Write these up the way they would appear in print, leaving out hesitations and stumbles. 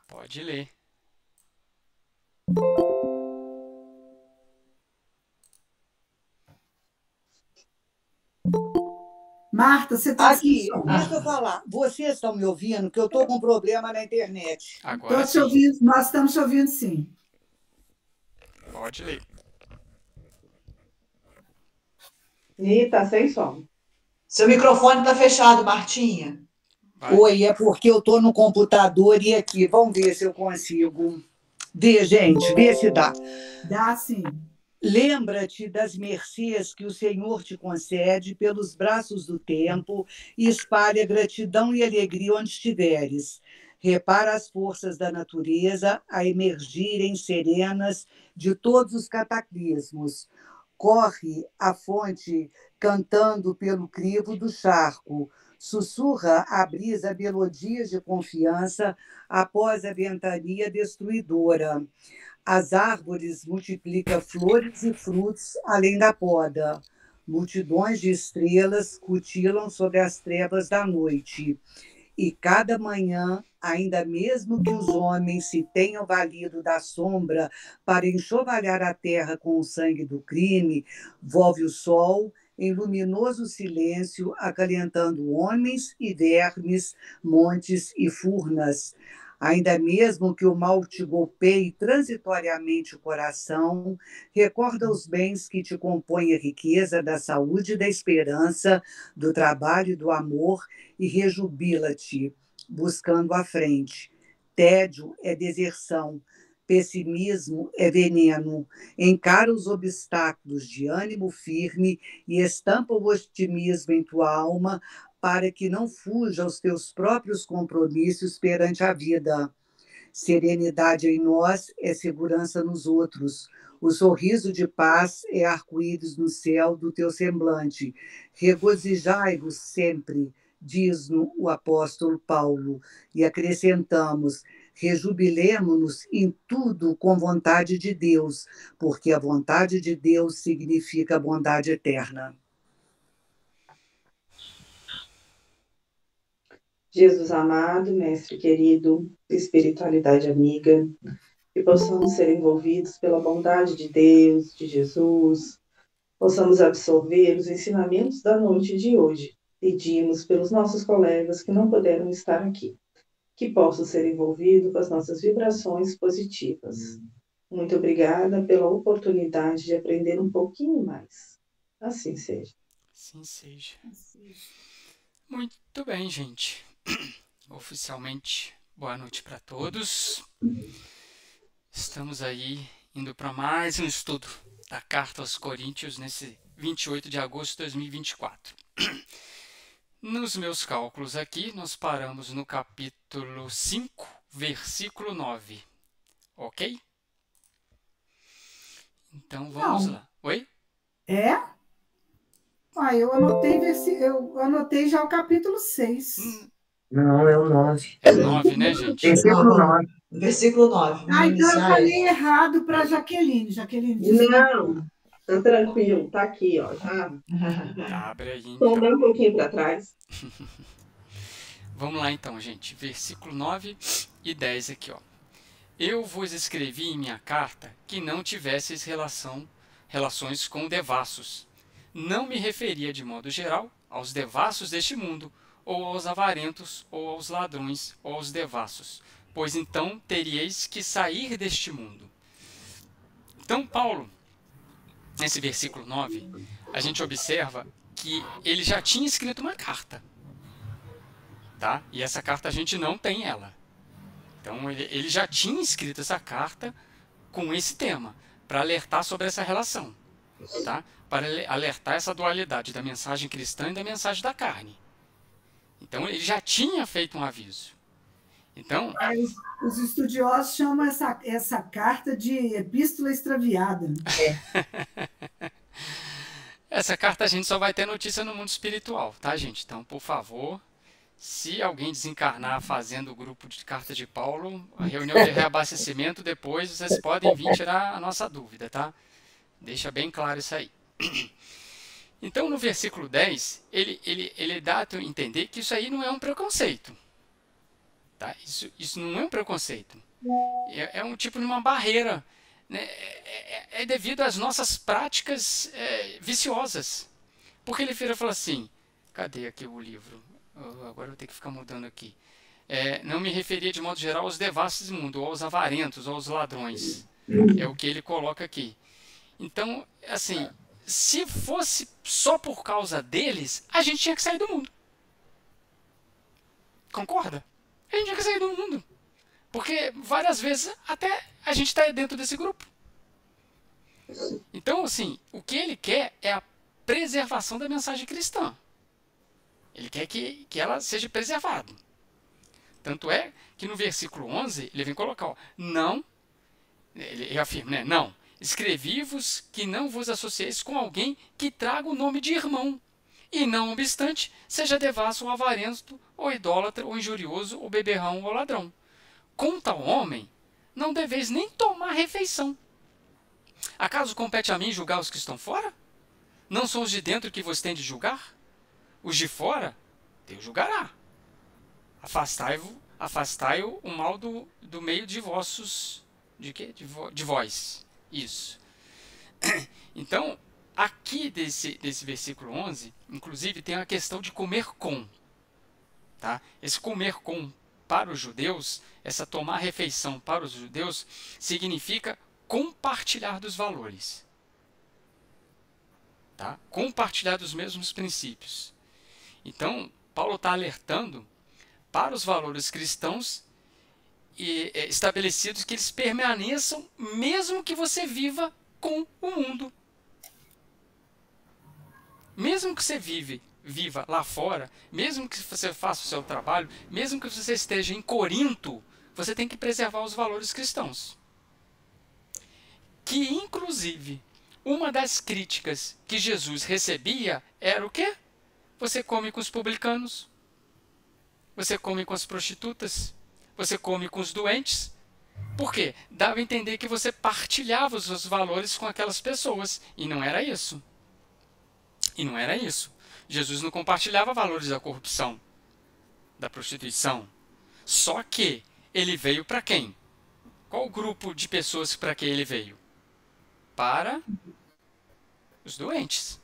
Pode ler. Marta, você está sem Aqui, som. deixa eu falar. Vocês estão me ouvindo? Que eu estou com um problema na internet. Agora Tô te sim. ouvindo, nós estamos te ouvindo, sim. Pode ler. Ih, tá sem som. Seu microfone está fechado, Martinha. Vai. Oi, é porque eu estou no computador e aqui. Vamos ver se eu consigo. Vê, gente, vê se dá. Dá sim. Lembra-te das mercês que o Senhor te concede pelos braços do tempo e espalha gratidão e alegria onde estiveres. Repara as forças da natureza a emergirem serenas de todos os cataclismos. Corre a fonte cantando pelo crivo do charco. Sussurra a brisa melodias de confiança após a ventania destruidora. As árvores multiplicam flores e frutos além da poda. Multidões de estrelas cutilam sobre as trevas da noite. E cada manhã, ainda mesmo que os homens se tenham valido da sombra para enxovalhar a terra com o sangue do crime, volve o sol em luminoso silêncio, acalentando homens e vermes, montes e furnas. Ainda mesmo que o mal te golpeie transitoriamente o coração, recorda os bens que te compõem a riqueza da saúde e da esperança, do trabalho e do amor, e rejubila-te, buscando a frente. Tédio é deserção, pessimismo é veneno. Encara os obstáculos de ânimo firme e estampa o otimismo em tua alma para que não fuja aos teus próprios compromissos perante a vida. Serenidade em nós é segurança nos outros. O sorriso de paz é arco-íris no céu do teu semblante. Regozijai-vos sempre, diz-nos o apóstolo Paulo, e acrescentamos: rejubilemo-nos em tudo com vontade de Deus, porque a vontade de Deus significa bondade eterna. Jesus amado, mestre querido, espiritualidade amiga, que possamos ser envolvidos pela bondade de Deus, de Jesus, possamos absorver os ensinamentos da noite de hoje. Pedimos pelos nossos colegas que não puderam estar aqui, que possam ser envolvidos com as nossas vibrações positivas. Muito obrigada pela oportunidade de aprender um pouquinho mais. Assim seja. Assim seja. Muito bem, gente. Oficialmente, boa noite para todos. Estamos aí indo para mais um estudo da Carta aos Coríntios nesse 28 de agosto de 2024. Nos meus cálculos aqui, nós paramos no capítulo 5, versículo 9. Ok? Então vamos lá. Oi? É? Eu anotei já o capítulo 6. Não, é o 9. É 9, né, gente? Versículo 9. Versículo 9. Então eu falei errado para Jaqueline. Jaqueline disse Não, tá tranquilo, tá aqui, ó. Já. Abre aí, então. Toma um pouquinho para trás. Vamos lá, então, gente. Versículo 9 e 10 aqui, ó. Eu vos escrevi em minha carta que não tivesseis relações com devassos. Não me referia de modo geral aos devassos deste mundo, ou aos avarentos, ou aos ladrões, ou aos devassos, pois então teríeis que sair deste mundo. Então, Paulo, nesse versículo 9, a gente observa que ele já tinha escrito uma carta, tá? E essa carta a gente não tem ela. Então, ele já tinha escrito essa carta com esse tema, para alertar sobre essa relação, tá? Para alertar essa dualidade da mensagem cristã e da mensagem da carne. Então, ele já tinha feito um aviso. Então, os estudiosos chamam essa carta de epístola extraviada. Essa carta a gente só vai ter notícia no mundo espiritual, tá, gente? Então, por favor, se alguém desencarnar fazendo o grupo de carta de Paulo, a reunião de reabastecimento, depois vocês podem vir tirar a nossa dúvida, tá? Deixa bem claro isso aí. Então, no versículo 10, ele dá a entender que isso aí não é um preconceito. Tá? Isso não é um preconceito. É um tipo de uma barreira, né? É devido às nossas práticas viciosas. Porque ele vira e fala assim, cadê aqui o livro? Agora eu vou ter que ficar mudando aqui. Não me referia de modo geral aos devassos do mundo, ou aos avarentos, ou aos ladrões. É o que ele coloca aqui. Então, assim, se fosse só por causa deles, a gente tinha que sair do mundo. Concorda? A gente tinha que sair do mundo. Porque várias vezes até a gente está dentro desse grupo. Então, assim, o que ele quer é a preservação da mensagem cristã. Ele quer que ela seja preservada. Tanto é que no versículo 11 ele vem colocar, ó, não, ele afirma, né? Não, escrevi-vos que não vos associeis com alguém que traga o nome de irmão, e não obstante, seja devasso ou avarento, ou idólatra, ou injurioso, ou beberrão, ou ladrão. Com tal homem, não deveis nem tomar refeição. Acaso compete a mim julgar os que estão fora? Não são os de dentro que vos tem de julgar? Os de fora, Deus julgará. Afastai-o o mal do meio de vossos... De quê? De vós. Isso. Então, aqui desse versículo 11, inclusive, tem a questão de comer com. Tá? Esse comer com para os judeus, essa tomar refeição para os judeus, significa compartilhar dos valores. Tá? Compartilhar dos mesmos princípios. Então, Paulo está alertando para os valores cristãos estabelecidos que eles permaneçam mesmo que você viva com o mundo. Mesmo que você viva lá fora, mesmo que você faça o seu trabalho, mesmo que você esteja em Corinto, você tem que preservar os valores cristãos. Que, inclusive, uma das críticas que Jesus recebia era o quê? Você come com os publicanos, você come com as prostitutas, você come com os doentes. Por quê? Dava a entender que você partilhava os seus valores com aquelas pessoas. E não era isso. E não era isso. Jesus não compartilhava valores da corrupção, da prostituição. Só que ele veio para quem? Qual o grupo de pessoas para quem ele veio? Para os doentes.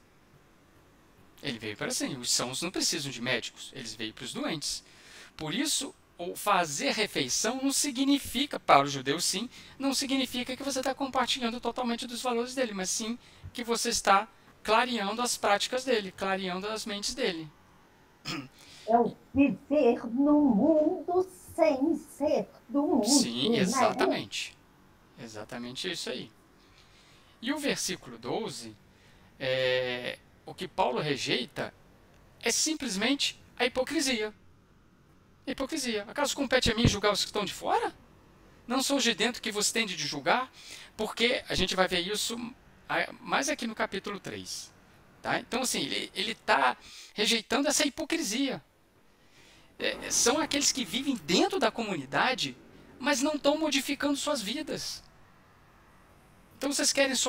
Ele veio para assim. Os sãos não precisam de médicos. Eles veio para os doentes. Por isso, o fazer refeição não significa, para o judeu sim, não significa que você está compartilhando totalmente dos valores dele, mas sim que você está clareando as práticas dele, clareando as mentes dele. É o viver no mundo sem ser do mundo. Sim, exatamente. Né? Exatamente isso aí. E o versículo 12, o que Paulo rejeita é simplesmente a hipocrisia. Hipocrisia. Acaso compete a mim julgar os que estão de fora? Não são os de dentro que você tem de julgar? Porque a gente vai ver isso mais aqui no capítulo 3. Tá? Então, assim, ele está rejeitando essa hipocrisia. São aqueles que vivem dentro da comunidade, mas não estão modificando suas vidas. Então, vocês querem só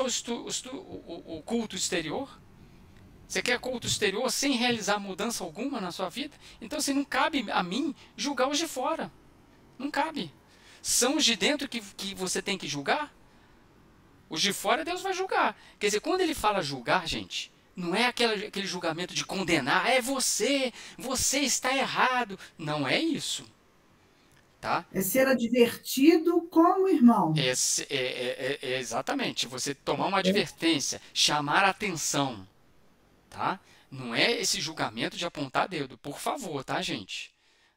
o culto exterior? Você quer culto exterior sem realizar mudança alguma na sua vida? Então, assim, não cabe a mim julgar os de fora. Não cabe. São os de dentro que você tem que julgar? Os de fora Deus vai julgar. Quer dizer, quando ele fala julgar, gente, não é aquele julgamento de condenar. Você está errado. Não é isso. Tá? É ser advertido como irmão. Exatamente. Você tomar uma advertência, chamar a atenção. Tá? Não é esse julgamento de apontar dedo, por favor, tá, gente?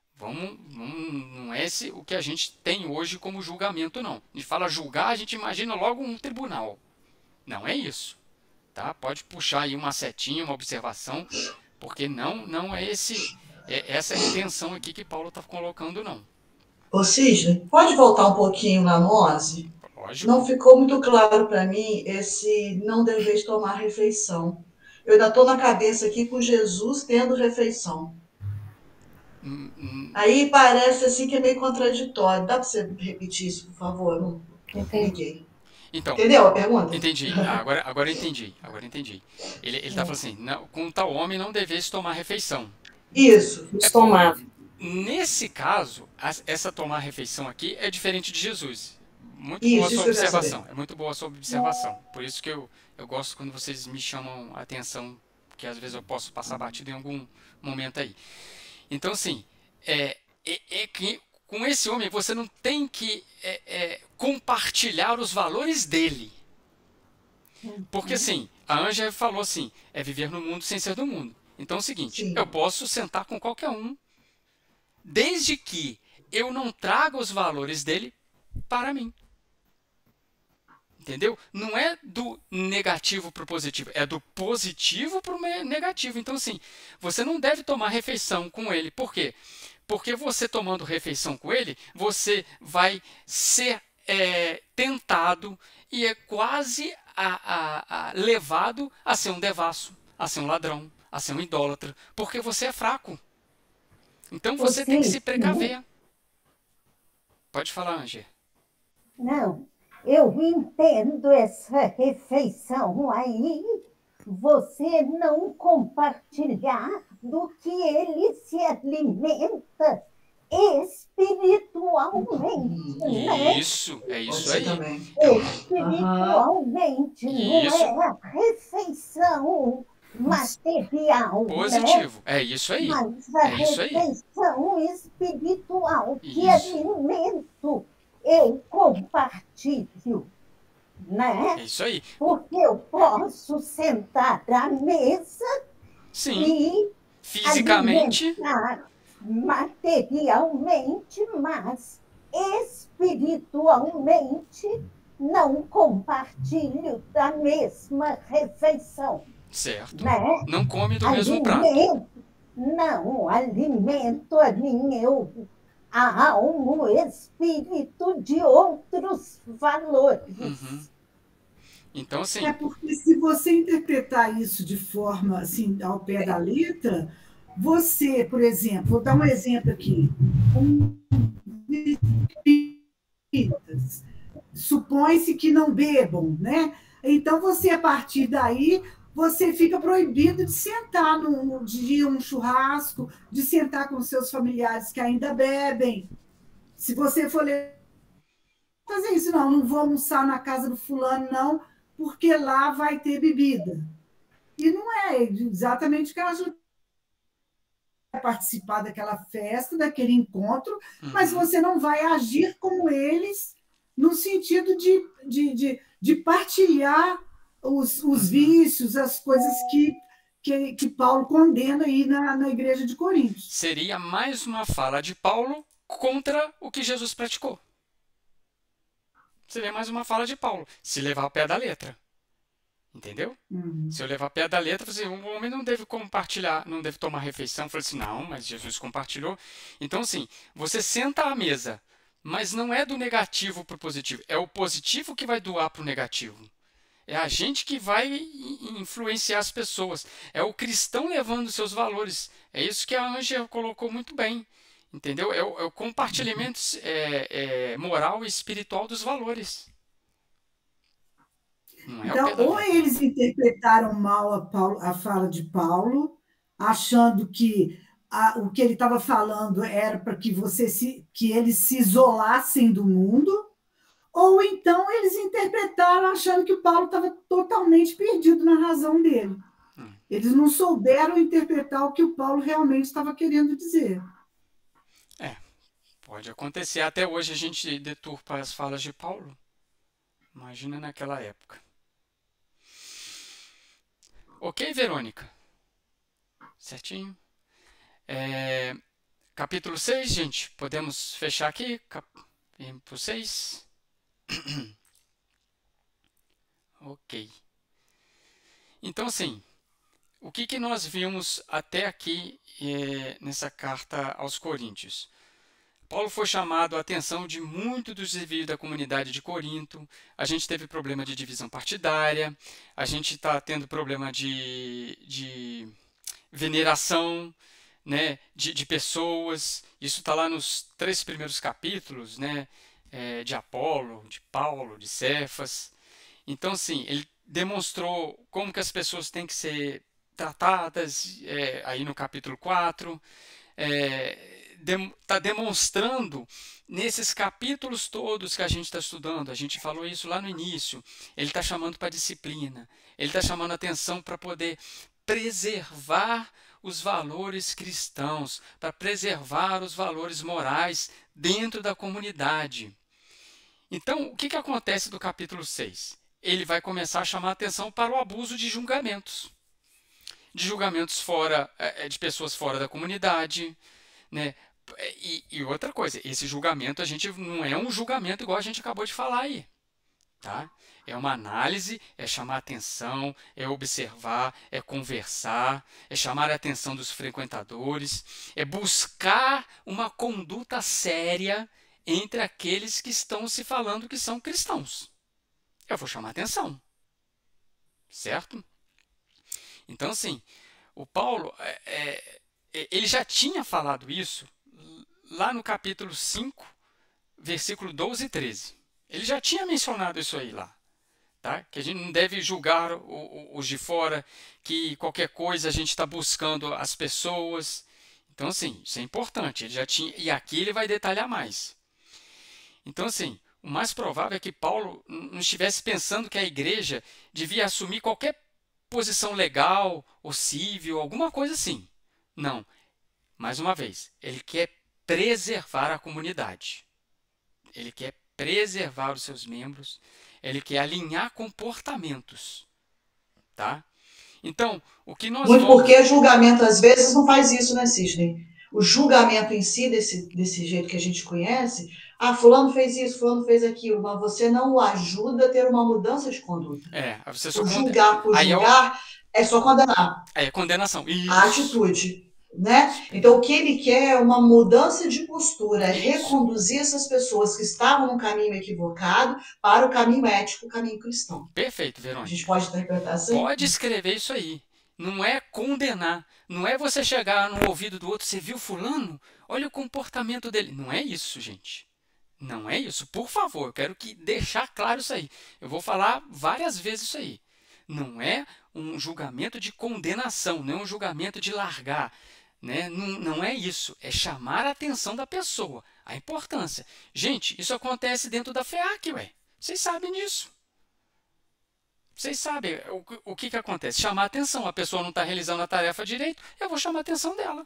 Não é o que a gente tem hoje como julgamento, não. A gente fala julgar, a gente imagina logo um tribunal. Não é isso. Tá? Pode puxar aí uma setinha, uma observação, porque não é essa a intenção aqui que Paulo está colocando, não. Ô Cisne, pode voltar um pouquinho lá no 11? Lógico. Não ficou muito claro para mim esse não deveis tomar refeição. Eu ainda estou na cabeça aqui com Jesus tendo refeição. Aí parece assim que é meio contraditório. Dá para você repetir isso, por favor? Não entendi. Então, entendeu a pergunta? Entendi. Agora entendi. Ele está falando assim, com tal homem não deveis tomar refeição. Isso. Tomava. nesse caso, essa tomar refeição aqui é diferente de Jesus. Muito Isso, boa a isso sua que eu quero observação. É muito boa a sua observação. Por isso que eu gosto quando vocês me chamam a atenção, que às vezes eu posso passar batido em algum momento aí. Então, assim, é que com esse homem você não tem que compartilhar os valores dele. Porque, assim, a Ângela falou assim, é viver no mundo sem ser do mundo. Então é o seguinte, Sim. eu posso sentar com qualquer um, desde que eu não traga os valores dele para mim. Entendeu? Não é do negativo para o positivo, é do positivo para o negativo. Então, assim, você não deve tomar refeição com ele. Por quê? Porque você tomando refeição com ele, você vai ser tentado e é quase levado a ser um devasso, a ser um ladrão, a ser um idólatra, porque você é fraco. Então você tem que se precaver. Pode falar, Ângela. Não, eu entendo essa refeição aí, você não compartilhar do que ele se alimenta espiritualmente, né? Isso, é Pode isso ser aí. também. Espiritualmente, Isso. não é a refeição material, né? Positivo, é isso aí. Mas a É isso aí. refeição espiritual, que Isso. alimento eu compartilho, né? É isso aí. Porque eu posso sentar à mesa Sim, e fisicamente, alimentar materialmente, mas espiritualmente não compartilho da mesma refeição, certo. né? Não come do mesmo prato. Alimento a a alma, o espírito de outros valores. Uhum. Então, assim, É porque se você interpretar isso de forma assim, ao pé da letra, você, por exemplo, vou dar um exemplo aqui. Supõe-se que não bebam, né? Então você, a partir daí, você fica proibido de sentar no dia um churrasco, de sentar com seus familiares que ainda bebem. Se você for fazer isso, não vou almoçar na casa do fulano, não, porque lá vai ter bebida. E não é exatamente o que ela vai participar daquela festa, daquele encontro, mas você não vai agir como eles no sentido de partilhar os vícios, as coisas que Paulo condena aí na igreja de Corinto. Seria mais uma fala de Paulo contra o que Jesus praticou. Seria mais uma fala de Paulo, se levar ao pé da letra. Entendeu? Se eu levar ao pé da letra, assim, o homem não deve compartilhar, não deve tomar refeição. Eu falei assim, não, mas Jesus compartilhou. Então, assim, você senta à mesa, mas não é do negativo para o positivo. É o positivo que vai doar para o negativo. É a gente que vai influenciar as pessoas. É o cristão levando seus valores. É isso que a Ângela colocou muito bem. Entendeu? É o compartilhamento moral e espiritual dos valores. Não é então, ou eles interpretaram mal a fala de Paulo, achando que o que ele estava falando era para que eles se isolassem do mundo, ou então eles interpretaram achando que o Paulo estava totalmente perdido na razão dele. Eles não souberam interpretar o que o Paulo realmente estava querendo dizer. Pode acontecer. Até hoje a gente deturpa as falas de Paulo. Imagina naquela época. Ok, Verônica? Certinho? Capítulo 6, gente. Podemos fechar aqui? Capítulo 6. Ok. Então, assim, o que nós vimos até aqui nessa carta aos Coríntios? Paulo foi chamado a atenção de muito dos envios da comunidade de Corinto. A gente teve problema de divisão partidária. A gente está tendo problema de veneração, né, de pessoas. Isso está lá nos 3 primeiros capítulos, né, de Apolo, de Paulo, de Cefas. Então, assim, ele demonstrou como que as pessoas têm que ser tratadas, aí no capítulo 4. está demonstrando nesses capítulos todos que a gente está estudando. A gente falou isso lá no início. Ele está chamando para disciplina. Ele está chamando a atenção para poder preservar os valores cristãos, para preservar os valores morais dentro da comunidade. Então, o que acontece do capítulo 6? Ele vai começar a chamar a atenção para o abuso de julgamentos. De julgamentos de pessoas fora da comunidade, né? E outra coisa, esse julgamento não é um julgamento igual a gente acabou de falar aí. Tá? É uma análise, é chamar a atenção, é observar, é conversar, é chamar a atenção dos frequentadores, é buscar uma conduta séria entre aqueles que estão se falando que são cristãos. Eu vou chamar a atenção. Certo? Então, assim, o Paulo, ele já tinha falado isso lá no capítulo 5, versículo 12 e 13. Ele já tinha mencionado isso aí lá. Tá? Que a gente não deve julgar os de fora, que qualquer coisa a gente está buscando as pessoas. Então, assim, isso é importante. Ele já tinha, e aqui ele vai detalhar mais. Então, assim, o mais provável é que Paulo não estivesse pensando que a igreja devia assumir qualquer posição legal ou civil, alguma coisa assim. Não. Mais uma vez, ele quer preservar a comunidade. Ele quer preservar os seus membros. Ele quer alinhar comportamentos. Tá? Então, o que nós Muito porque julgamento, às vezes, não faz isso, né, Cisne? O julgamento em si, desse jeito que a gente conhece, fulano fez isso, fulano fez aquilo, mas você não o ajuda a ter uma mudança de conduta. Você só julgar por julgar é só condenar. É condenação. Isso. A atitude. Né? Então, o que ele quer é uma mudança de postura, é reconduzir essas pessoas que estavam no caminho equivocado para o caminho ético, o caminho cristão. Perfeito, Verônica. A gente pode interpretar assim? Pode escrever isso aí. Não é condenar. Não é você chegar no ouvido do outro, você viu fulano? Olha o comportamento dele. Não é isso, gente. Não é isso. Por favor, eu quero deixar claro isso aí. Eu vou falar várias vezes isso aí. Não é um julgamento de condenação, não é um julgamento de largar. Né? Não é isso, é chamar a atenção da pessoa, a importância. Gente, isso acontece dentro da FEAC, ué. Vocês sabem disso. Vocês sabem o que acontece? Chamar a atenção, a pessoa não está realizando a tarefa direito, eu vou chamar a atenção dela.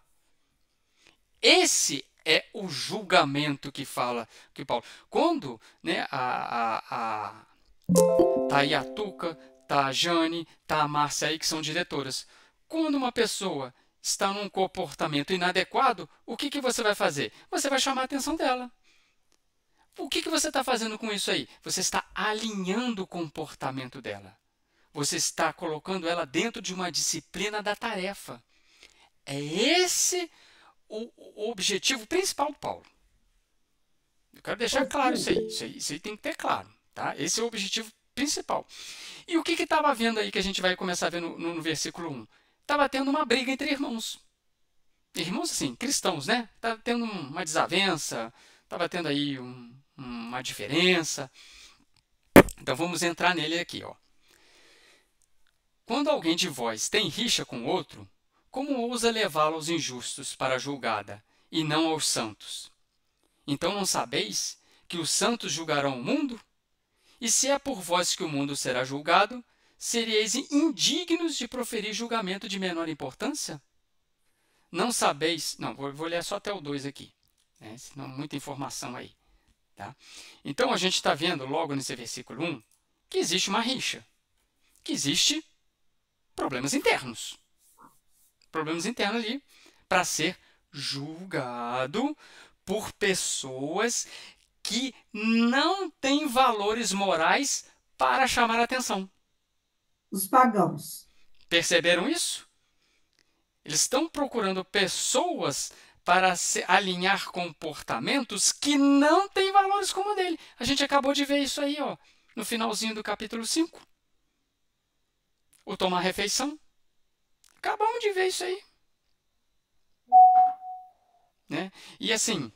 Esse é o julgamento que fala que Paulo. Quando né, tá aí a Tuca, tá a Jane, tá a Márcia aí, que são diretoras. Quando uma pessoa está num comportamento inadequado, o que você vai fazer? Você vai chamar a atenção dela. O que você está fazendo com isso aí? Você está alinhando o comportamento dela. Você está colocando ela dentro de uma disciplina da tarefa. É esse o objetivo principal do Paulo. Eu quero deixar claro isso aí. Isso aí tem que ter claro. Tá? Esse é o objetivo principal. E o que estava havendo aí que a gente vai começar a ver no versículo 1? Estava tendo uma briga entre irmãos. Irmãos, assim, cristãos, né? Estava tendo uma desavença, estava tendo aí uma diferença. Então, vamos entrar nele aqui, ó. Quando alguém de vós tem rixa com outro, como ousa levá-lo aos injustos para a julgada, e não aos santos? Então não sabeis que os santos julgarão o mundo? E se é por vós que o mundo será julgado, seríeis indignos de proferir julgamento de menor importância? Não sabeis... Não, vou ler só até o 2 aqui, né? Senão muita informação aí. Tá? Então a gente está vendo logo nesse versículo 1 que existe uma rixa, que existe problemas internos. Problemas internos ali para ser julgado por pessoas que não têm valores morais para chamar a atenção. Os pagãos. Perceberam isso? Eles estão procurando pessoas para alinhar comportamentos que não têm valores como o dele. A gente acabou de ver isso aí, ó, no finalzinho do capítulo 5. O tomar refeição. Acabamos de ver isso aí. Né? E assim,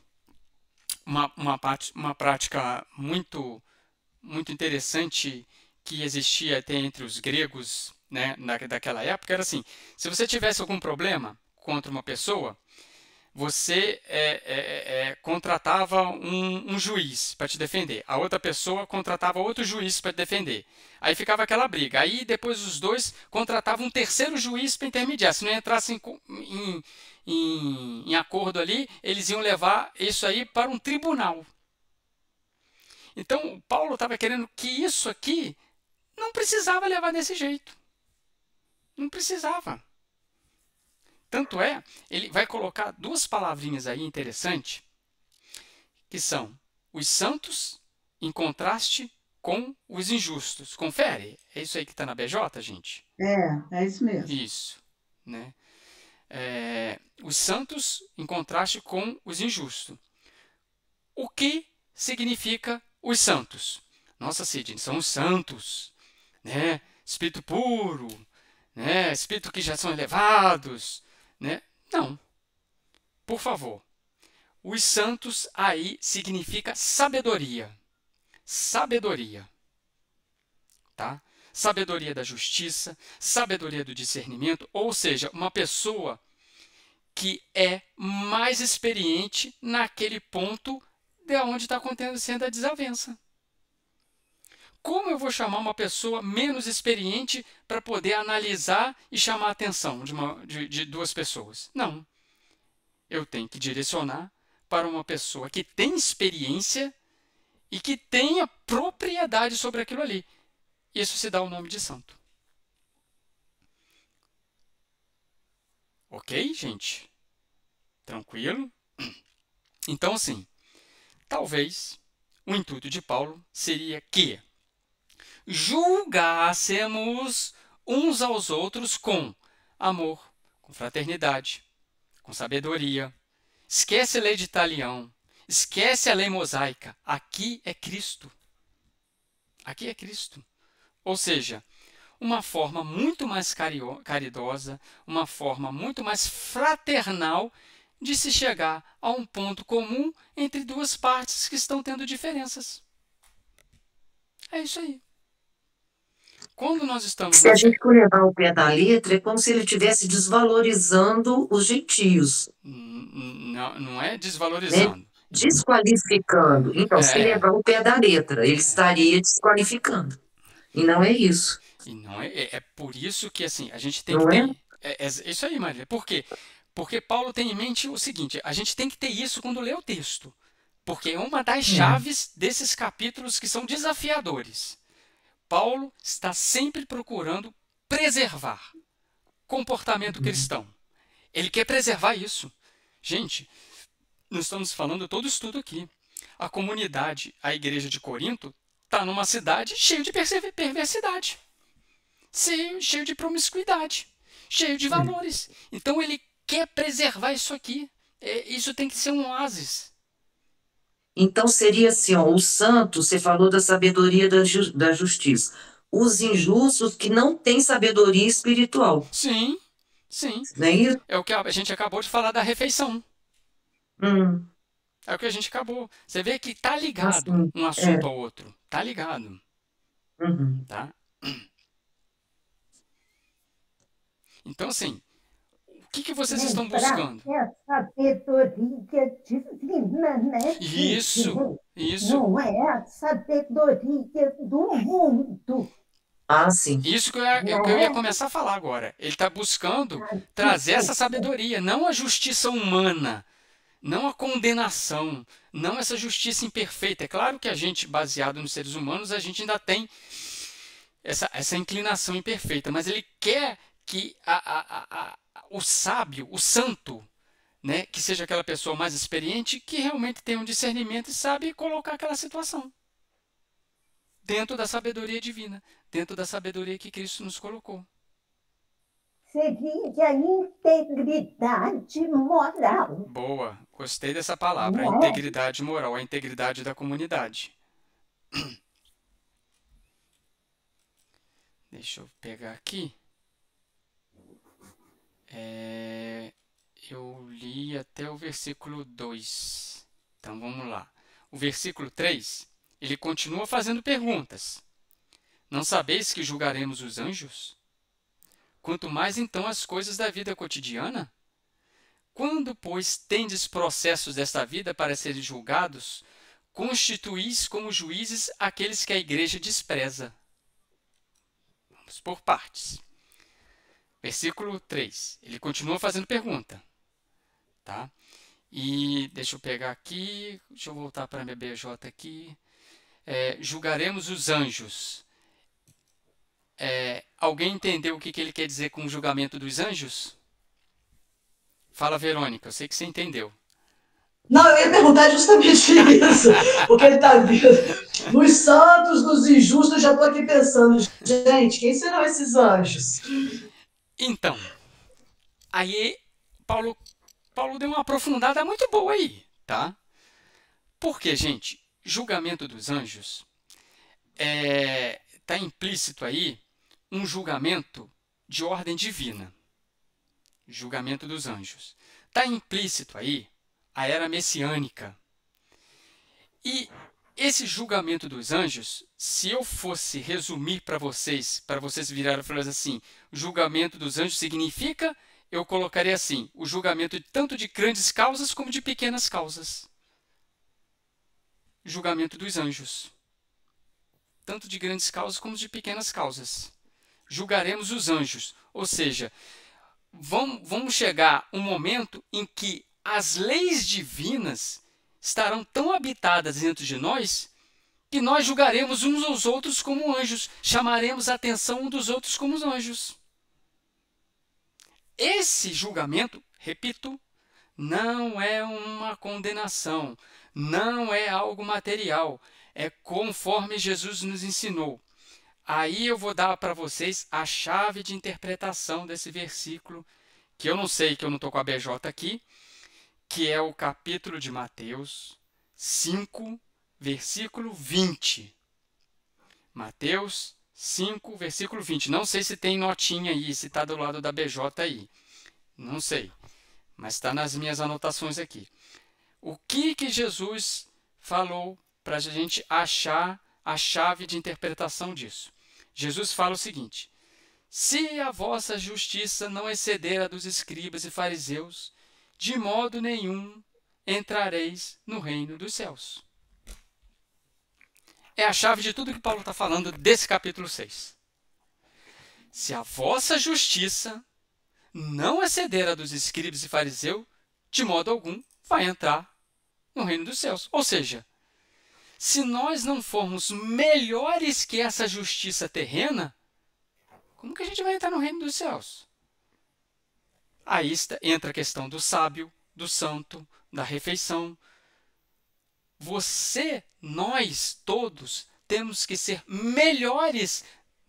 uma prática muito interessante que existia até entre os gregos, né, daquela época, era assim: se você tivesse algum problema contra uma pessoa, você contratava um juiz para te defender, a outra pessoa contratava outro juiz para te defender. Aí ficava aquela briga. Aí depois os dois contratavam um terceiro juiz para intermediar. Se não entrassem em acordo ali, eles iam levar isso aí para um tribunal. Então, Paulo estava querendo que isso aqui não precisava levar desse jeito. Não precisava. Tanto é, ele vai colocar duas palavrinhas aí interessantes, que são os santos em contraste com os injustos. Confere? É isso aí que está na BJ, gente? É isso mesmo. Isso. Né? Os santos em contraste com os injustos. O que significa os santos? Nossa, Sidney, são os santos, né? Espírito puro, né? Espírito que já são elevados, né? Não. Por favor. Os santos aí significa sabedoria. Sabedoria. Tá? Sabedoria da justiça, sabedoria do discernimento, ou seja, uma pessoa que é mais experiente naquele ponto de onde está acontecendo a desavença. Como eu vou chamar uma pessoa menos experiente para poder analisar e chamar a atenção de duas pessoas? Não. Eu tenho que direcionar para uma pessoa que tem experiência e que tenha propriedade sobre aquilo ali. Isso se dá o nome de santo. Ok, gente? Tranquilo? Então, assim, talvez o intuito de Paulo seria que julgássemos uns aos outros com amor, com fraternidade, com sabedoria. Esquece a lei de Talião, esquece a lei mosaica. Aqui é Cristo. Aqui é Cristo. Ou seja, uma forma muito mais caridosa, uma forma muito mais fraternal de se chegar a um ponto comum entre duas partes que estão tendo diferenças. É isso aí. Quando nós estamos... Se a gente for levar o pé da letra, é como se ele estivesse desvalorizando os gentios. Não é desvalorizando. Né? Desqualificando. Então, se levar o pé da letra, ele estaria desqualificando. E não é isso. E não é por isso que assim, a gente tem que ter... É isso aí, Maria. Por quê? Porque Paulo tem em mente o seguinte, a gente tem que ter isso quando lê o texto. Porque é uma das chaves desses capítulos que são desafiadores. Paulo está sempre procurando preservar comportamento cristão. Ele quer preservar isso. Gente, nós estamos falando todo estudo aqui. A comunidade, a igreja de Corinto, está numa cidade cheia de perversidade, cheio de promiscuidade, cheio de valores. Então ele quer preservar isso aqui. Isso tem que ser um oásis. Então seria assim, ó, o santo, você falou da sabedoria da justiça. Os injustos que não têm sabedoria espiritual. Sim, sim. Não é isso? É o que a gente acabou de falar da refeição. É o que a gente acabou. Você vê que tá ligado um assunto ao outro. Tá ligado. Tá? Então, assim, o que vocês estão buscando? É sabedoria divina, né? Isso. Não é a sabedoria do mundo. Sim. Isso que eu ia começar a falar agora. Ele está buscando trazer essa sabedoria, não a justiça humana, não a condenação, não essa justiça imperfeita. É claro que a gente, baseado nos seres humanos, a gente ainda tem essa inclinação imperfeita, mas ele quer que o sábio, o santo, né, que seja aquela pessoa mais experiente, que realmente tem um discernimento e sabe colocar aquela situação dentro da sabedoria divina, dentro da sabedoria que Cristo nos colocou. Seria a integridade moral. Boa, gostei dessa palavra, a integridade moral, a integridade da comunidade. Deixa eu pegar aqui. Eu li até o versículo 2. Então vamos lá. O versículo 3, ele continua fazendo perguntas. Não sabeis que julgaremos os anjos? Quanto mais então as coisas da vida cotidiana? Quando, pois, tendes processos desta vida para serem julgados, constituís como juízes aqueles que a igreja despreza. Vamos por partes. Versículo 3. Ele continua fazendo pergunta. Tá? E deixa eu pegar aqui, deixa eu voltar para a minha BJ aqui. Julgaremos os anjos. Alguém entendeu o que ele quer dizer com o julgamento dos anjos? Fala, Verônica, eu sei que você entendeu. Não, eu ia perguntar justamente isso, porque ele está vindo nos santos, nos injustos, já estou aqui pensando, gente, quem serão esses anjos? Então, aí Paulo deu uma aprofundada muito boa aí, tá? Porque, gente, julgamento dos anjos está implícito aí um julgamento de ordem divina. Julgamento dos anjos. Está implícito aí a era messiânica. E esse julgamento dos anjos, se eu fosse resumir para vocês virarem e falarem assim, o julgamento dos anjos significa, eu colocaria assim, o julgamento tanto de grandes causas como de pequenas causas. Julgamento dos anjos. Tanto de grandes causas como de pequenas causas. Julgaremos os anjos. Ou seja, vamos chegar um momento em que as leis divinas estarão tão habitadas dentro de nós que nós julgaremos uns aos outros como anjos, chamaremos a atenção uns dos outros como anjos. Esse julgamento, repito, não é uma condenação, não é algo material, é conforme Jesus nos ensinou. Aí eu vou dar para vocês a chave de interpretação desse versículo, que eu não sei, que eu não estou com a BJ aqui, que é o capítulo de Mateus 5, versículo 20. Mateus 5, versículo 20. Não sei se tem notinha aí, se está do lado da BJ aí. Não sei, mas está nas minhas anotações aqui. O que Jesus falou para a gente achar a chave de interpretação disso? Jesus fala o seguinte: se a vossa justiça não exceder a dos escribas e fariseus, de modo nenhum entrareis no reino dos céus. É a chave de tudo que Paulo está falando desse capítulo 6. Se a vossa justiça não exceder a dos escribas e fariseus, de modo algum vai entrar no reino dos céus. Ou seja, se nós não formos melhores que essa justiça terrena, como que a gente vai entrar no reino dos céus? Aí entra a questão do sábio, do santo, da refeição. Nós todos temos que ser melhores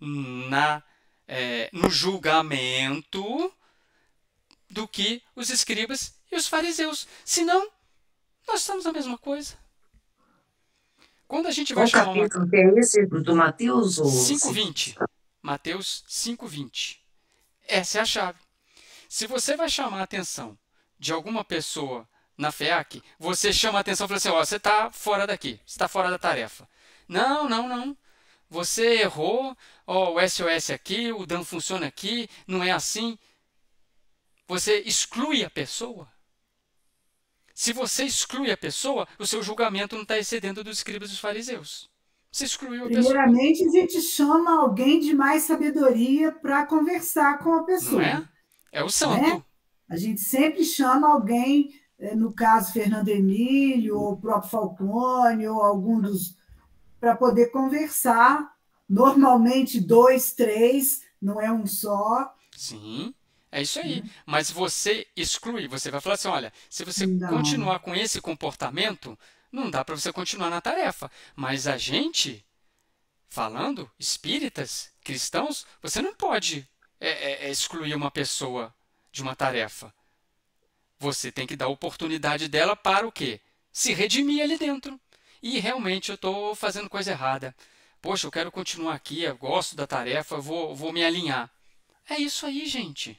no julgamento do que os escribas e os fariseus. Senão, nós estamos a mesma coisa. Quando a gente vai chamar uma... capítulo que é esse do Mateus? 5:20. Mateus 5:20. Essa é a chave. Se você vai chamar a atenção de alguma pessoa na FEAC, você chama a atenção e fala assim, ó, você está fora daqui, você está fora da tarefa. Não. Você errou, ó, o SOS aqui, o DAN funciona aqui, não é assim. Você exclui a pessoa. Se você exclui a pessoa, o seu julgamento não está excedendo dos escribas e dos fariseus. Você excluiu a pessoa. Primeiramente, a gente chama alguém de mais sabedoria para conversar com a pessoa. Não é? É o santo. Né? A gente sempre chama alguém, no caso Fernando Emílio, ou o próprio Falcone, ou algum dos... para poder conversar. Normalmente 2, 3, não é um só. Sim, é isso aí. Mas você exclui, você vai falar assim, olha, se você continuar com esse comportamento, não dá para você continuar na tarefa. Mas a gente, falando, espíritas, cristãos, você não pode excluir uma pessoa de uma tarefa. Você tem que dar oportunidade dela para o quê? Se redimir ali dentro. E realmente eu estou fazendo coisa errada. Poxa, eu quero continuar aqui, eu gosto da tarefa, eu vou me alinhar. É isso aí, gente.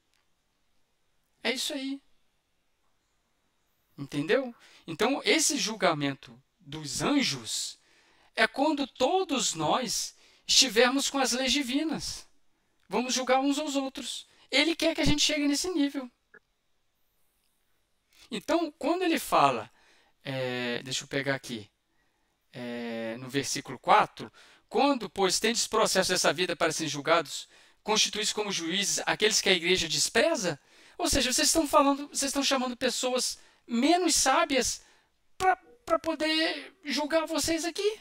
É isso aí. Entendeu? Então, esse julgamento dos anjos é quando todos nós estivermos com as leis divinas. Vamos julgar uns aos outros. Ele quer que a gente chegue nesse nível. Então, quando ele fala, deixa eu pegar aqui, no versículo 4, quando, pois, tendes processo dessa vida para serem julgados, constituídos como juízes aqueles que a igreja despreza? Ou seja, vocês estão chamando pessoas menos sábias para poder julgar vocês aqui.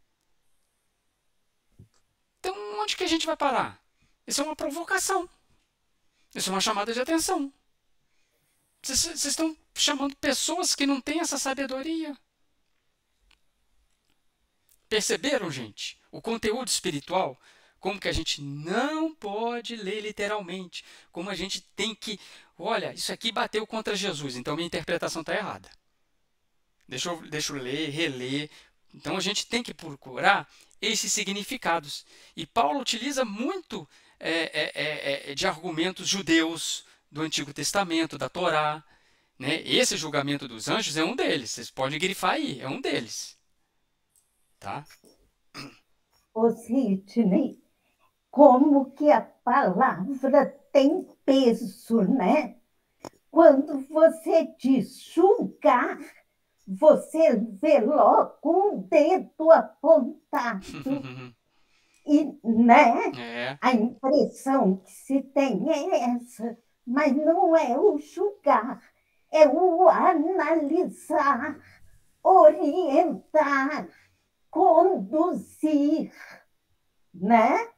Então, onde que a gente vai parar? Isso é uma provocação. Isso é uma chamada de atenção. Vocês estão chamando pessoas que não têm essa sabedoria. Perceberam, gente? O conteúdo espiritual, como que a gente não pode ler literalmente, como a gente tem que... Olha, isso aqui bateu contra Jesus, então minha interpretação está errada. Deixa eu ler, reler. Então a gente tem que procurar esses significados. E Paulo utiliza muito de argumentos judeus do Antigo Testamento, da Torá. Né? Esse julgamento dos anjos é um deles. Vocês podem grifar aí, é um deles. Tá? Ô Sidney, como que a palavra tem peso, né? Quando você diz julgar, você vê logo um dedo apontado. E, né? A impressão que se tem é essa, mas não é o julgar, é o analisar, orientar, conduzir, né?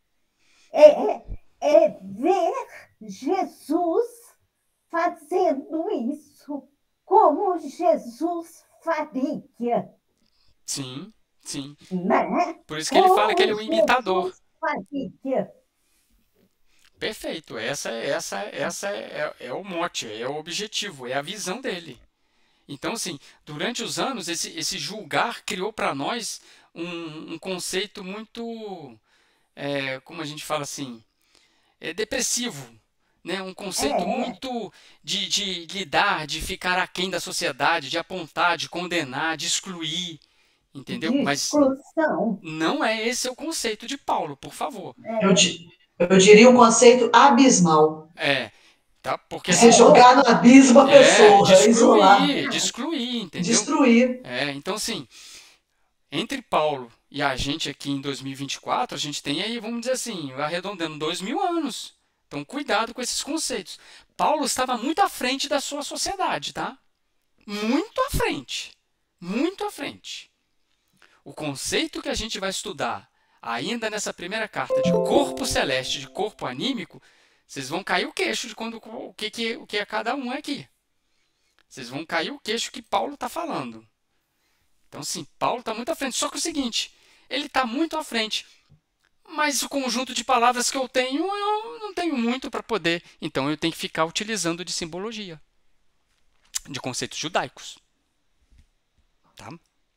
É ver Jesus fazendo isso como Jesus faria. Sim, sim. Né? Por isso que ele fala que ele é um imitador. Faria. Perfeito. Essa é o mote, é o objetivo, é a visão dele. Então, assim, durante os anos, esse julgar criou para nós um conceito muito, como a gente fala assim, depressivo. Né? Um conceito muito de lidar, de ficar aquém da sociedade, de apontar, de condenar, de excluir. Entendeu? De exclusão. Mas não é esse o conceito de Paulo, por favor. Eu diria um conceito abismal. Tá? Porque se jogar no abismo a pessoa, isolar. De excluir, entendeu? Destruir. Então, assim, entre Paulo e a gente aqui em 2024, a gente tem aí, vamos dizer assim, arredondando 2000 anos. Então, cuidado com esses conceitos. Paulo estava muito à frente da sua sociedade, tá? Muito à frente. Muito à frente. O conceito que a gente vai estudar ainda nessa primeira carta de corpo celeste, de corpo anímico, vocês vão cair o queixo de o que é cada um aqui. Vocês vão cair o queixo que Paulo está falando. Então, sim, Paulo está muito à frente. Só que é o seguinte, ele está muito à frente. Mas o conjunto de palavras que eu não tenho muito para poder. Então, eu tenho que ficar utilizando de simbologia, de conceitos judaicos. Tá?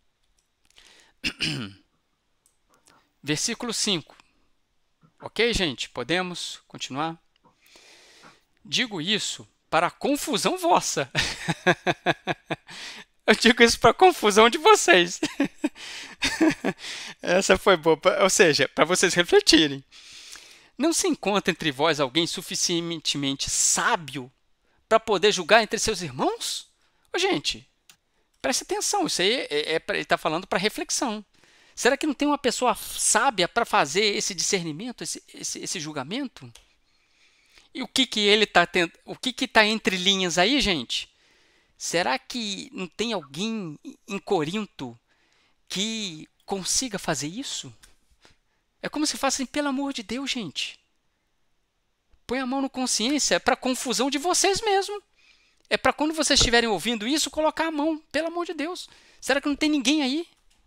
Versículo 5. Ok, gente? Podemos continuar? Digo isso para a confusão vossa. Eu digo isso para a confusão de vocês. Essa foi boa. Ou seja, para vocês refletirem. Não se encontra entre vós alguém suficientemente sábio para poder julgar entre seus irmãos? Ô, gente, preste atenção. Isso aí ele está falando para reflexão. Será que não tem uma pessoa sábia para fazer esse discernimento, esse julgamento? E o que ele está tendo? O que está entre linhas aí, gente? Será que não tem alguém em Corinto que consiga fazer isso? É como se fossem, pelo amor de Deus, gente. Põe a mão na consciência, é para confusão de vocês mesmo. É para quando vocês estiverem ouvindo isso, colocar a mão, pelo amor de Deus. Será que não tem ninguém aí?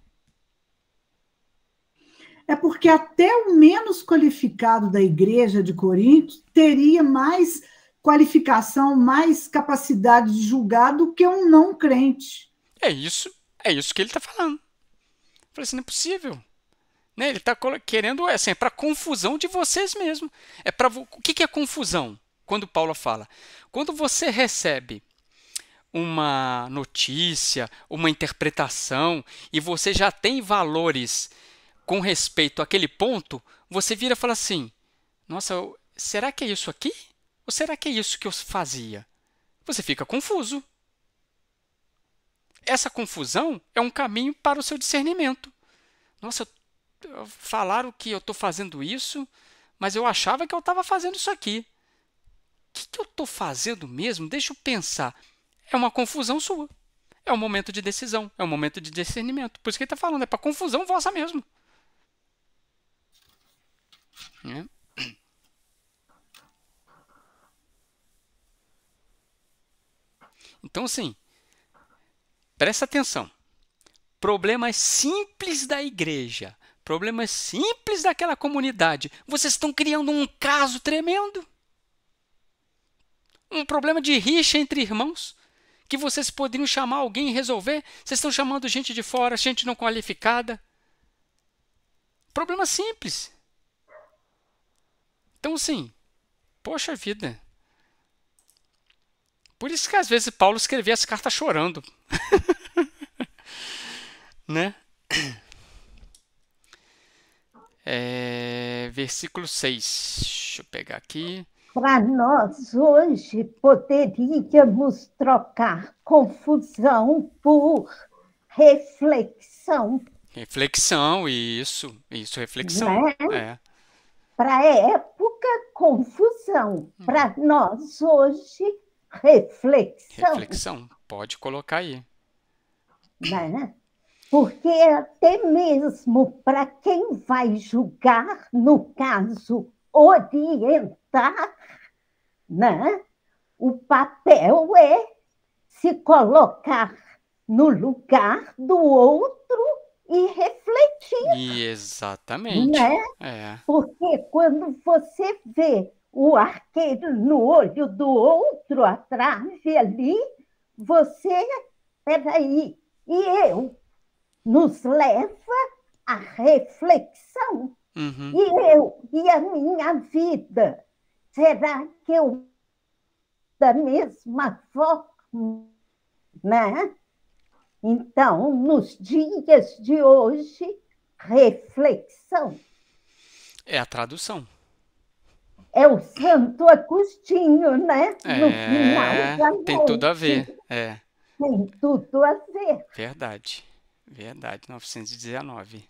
É porque até o menos qualificado da igreja de Corinto teria mais qualificação, mais capacidade de julgar do que um não crente. É isso que ele está falando. Eu falei assim, não é possível. Né? Ele está querendo, assim, é para confusão de vocês mesmo. O que é confusão? Quando Paulo fala, quando você recebe uma notícia, uma interpretação, e você já tem valores com respeito àquele ponto, você vira e fala assim, nossa, será que é isso aqui? Ou será que é isso que eu fazia? Você fica confuso. essa confusão é um caminho para o seu discernimento. Nossa, falaram que eu estou fazendo isso, mas eu achava que eu estava fazendo isso aqui. O que eu estou fazendo mesmo? Deixa eu pensar. É uma confusão sua. É um momento de decisão, é um momento de discernimento. Por isso que ele está falando, é para confusão vossa mesmo. Então, assim, presta atenção. Problemas simples da igreja, problemas simples daquela comunidade. Vocês estão criando um caso tremendo. Um problema de rixa entre irmãos, que vocês poderiam chamar alguém e resolver. Vocês estão chamando gente de fora, gente não qualificada. Problema simples. Então, assim, poxa vida. Por isso que às vezes Paulo escrevia as cartas chorando. Né? Versículo 6. Deixa eu pegar aqui. Para nós hoje poderíamos trocar confusão por reflexão. Reflexão, isso, reflexão. Né? Para a época, confusão. Para nós hoje, reflexão. Reflexão, pode colocar aí. Né? Porque até mesmo para quem vai julgar, no caso, orientar, né? O papel é se colocar no lugar do outro e refletir. Exatamente. Né? Porque quando você vê o arqueiro no olho do outro, a trave ali, você, peraí, e eu? Nos leva à reflexão. E eu, e a minha vida? Será que eu, da mesma forma, né? Então, nos dias de hoje, reflexão. É a tradução. É o Santo Agostinho, né? No final da tem noite. tudo a ver. Tem tudo a ver. Verdade, 919.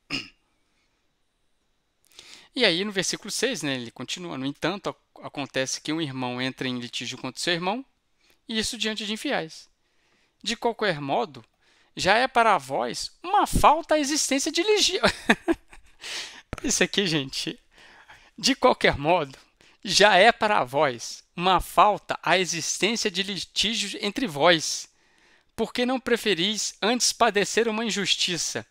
E aí, no versículo 6, né, ele continua. No entanto, acontece que um irmão entra em litígio contra seu irmão, e isso diante de infiéis. De qualquer modo, já é para vós uma falta a existência de litígio. Isso aqui, gente. De qualquer modo, já é para vós uma falta a existência de litígio entre vós, porque não preferis antes padecer uma injustiça.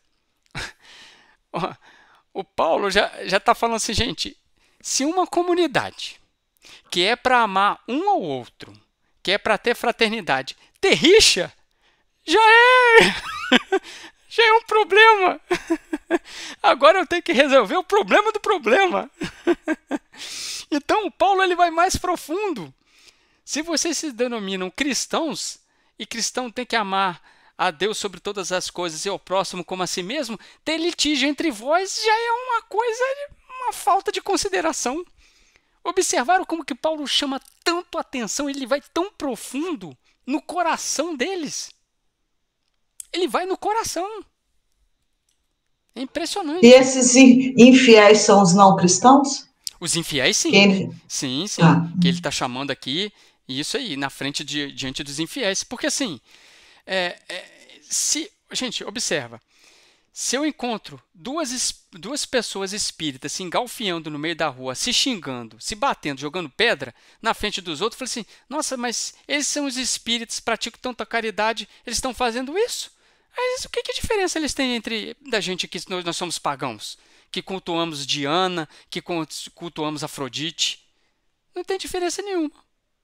O Paulo já está falando assim, gente, se uma comunidade que é para amar um ao outro, que é para ter fraternidade, ter rixa, já é um problema. Agora eu tenho que resolver o problema do problema. Então, o Paulo ele vai mais profundo. Se vocês se denominam cristãos, e cristão tem que amar a Deus sobre todas as coisas e ao próximo como a si mesmo, ter litígio entre vós já é uma coisa, uma falta de consideração. Observaram como que Paulo chama tanto atenção, ele vai tão profundo no coração deles. Ele vai no coração. É impressionante. E esses infiéis são os não cristãos? Os infiéis, sim. Sim. Que ele está chamando aqui, isso aí, na frente, diante dos infiéis. Porque assim, gente, observa. Se eu encontro duas pessoas espíritas se engalfiando no meio da rua, se xingando, se batendo, jogando pedra na frente dos outros, eu falei assim, nossa, mas eles são os espíritos, praticam tanta caridade, eles estão fazendo isso? Mas o que diferença eles têm entre da gente que nós somos pagãos, que cultuamos Diana, que cultuamos Afrodite? Não tem diferença nenhuma.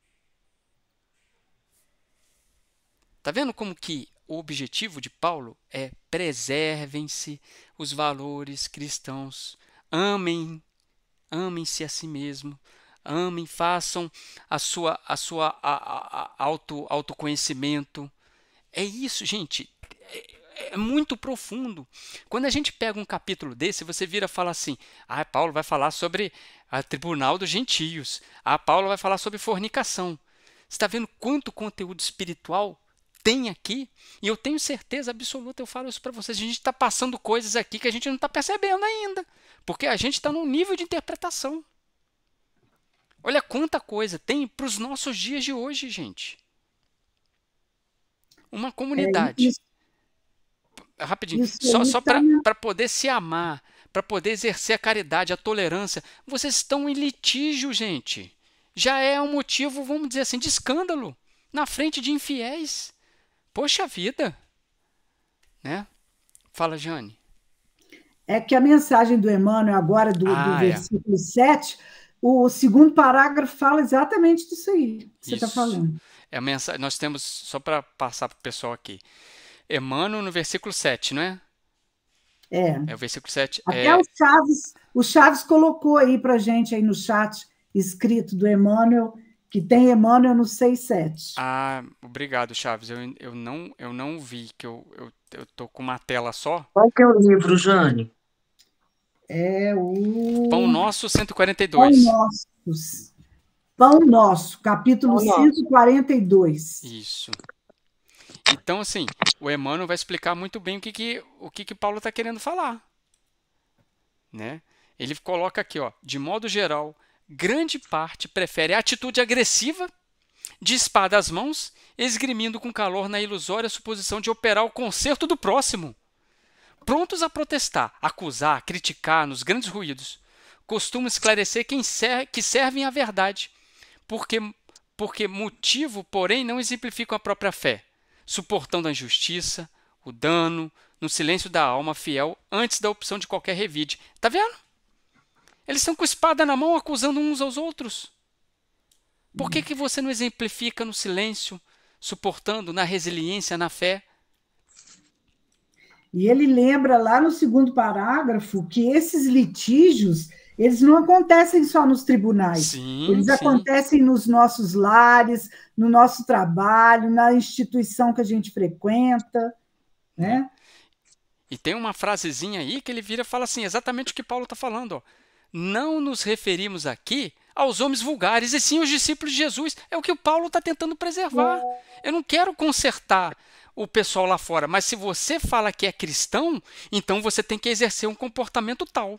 Tá vendo como que o objetivo de Paulo é preservem-se os valores cristãos, amem-se a si mesmo, amem, façam autoconhecimento. É isso, gente. É muito profundo. Quando a gente pega um capítulo desse, você vira e fala assim, Paulo vai falar sobre o tribunal dos gentios, Paulo vai falar sobre fornicação. Você está vendo quanto conteúdo espiritual tem aqui, e eu tenho certeza absoluta, eu falo isso para vocês, a gente está passando coisas aqui que a gente não está percebendo ainda, porque a gente está num nível de interpretação. Olha quanta coisa tem para os nossos dias de hoje, gente. Uma comunidade. Isso, Rapidinho, isso só aí para poder se amar, para poder exercer a caridade, a tolerância, vocês estão em litígio, gente. Já é um motivo, vamos dizer assim, de escândalo na frente de infiéis. Poxa vida, né? Fala, Jane. é que a mensagem do Emmanuel agora, do É. versículo 7, o segundo parágrafo fala exatamente disso aí que você está Isso. falando. É a mensagem, nós temos, só para passar para o pessoal aqui, Emmanuel no versículo 7, não é? É. É o versículo 7. Até o Chaves colocou aí para gente aí no chat, escrito do Emmanuel, que tem Emmanuel no 6.7. Ah, obrigado, Chaves. Eu não vi, que eu tô com uma tela só. Qual que é o livro, Jane? É o Pão Nosso Pão 142. Nossos. Pão Nosso, capítulo Pão Nosso. 142. Isso. Então, assim, o Emmanuel vai explicar muito bem o que Paulo está querendo falar, né? Ele coloca aqui, ó, de modo geral, grande parte prefere a atitude agressiva, de espada às mãos, esgrimindo com calor na ilusória suposição de operar o conserto do próximo. Prontos a protestar, acusar, criticar nos grandes ruídos, costumam esclarecer que servem à verdade, porque motivo, porém, não exemplificam a própria fé, suportando a injustiça, o dano, no silêncio da alma fiel, antes da opção de qualquer revide. Tá vendo? Eles estão com espada na mão, acusando uns aos outros. Por que você não exemplifica no silêncio, suportando, na resiliência, na fé? E ele lembra lá no segundo parágrafo que esses litígios, eles não acontecem só nos tribunais. Sim, Eles sim. acontecem nos nossos lares, no nosso trabalho, na instituição que a gente frequenta, né? E tem uma frasezinha aí que ele vira e fala assim, exatamente o que Paulo está falando. Ó. Não nos referimos aqui aos homens vulgares, e sim aos discípulos de Jesus. É o que o Paulo está tentando preservar. Eu não quero consertar o pessoal lá fora, mas se você fala que é cristão, então você tem que exercer um comportamento tal.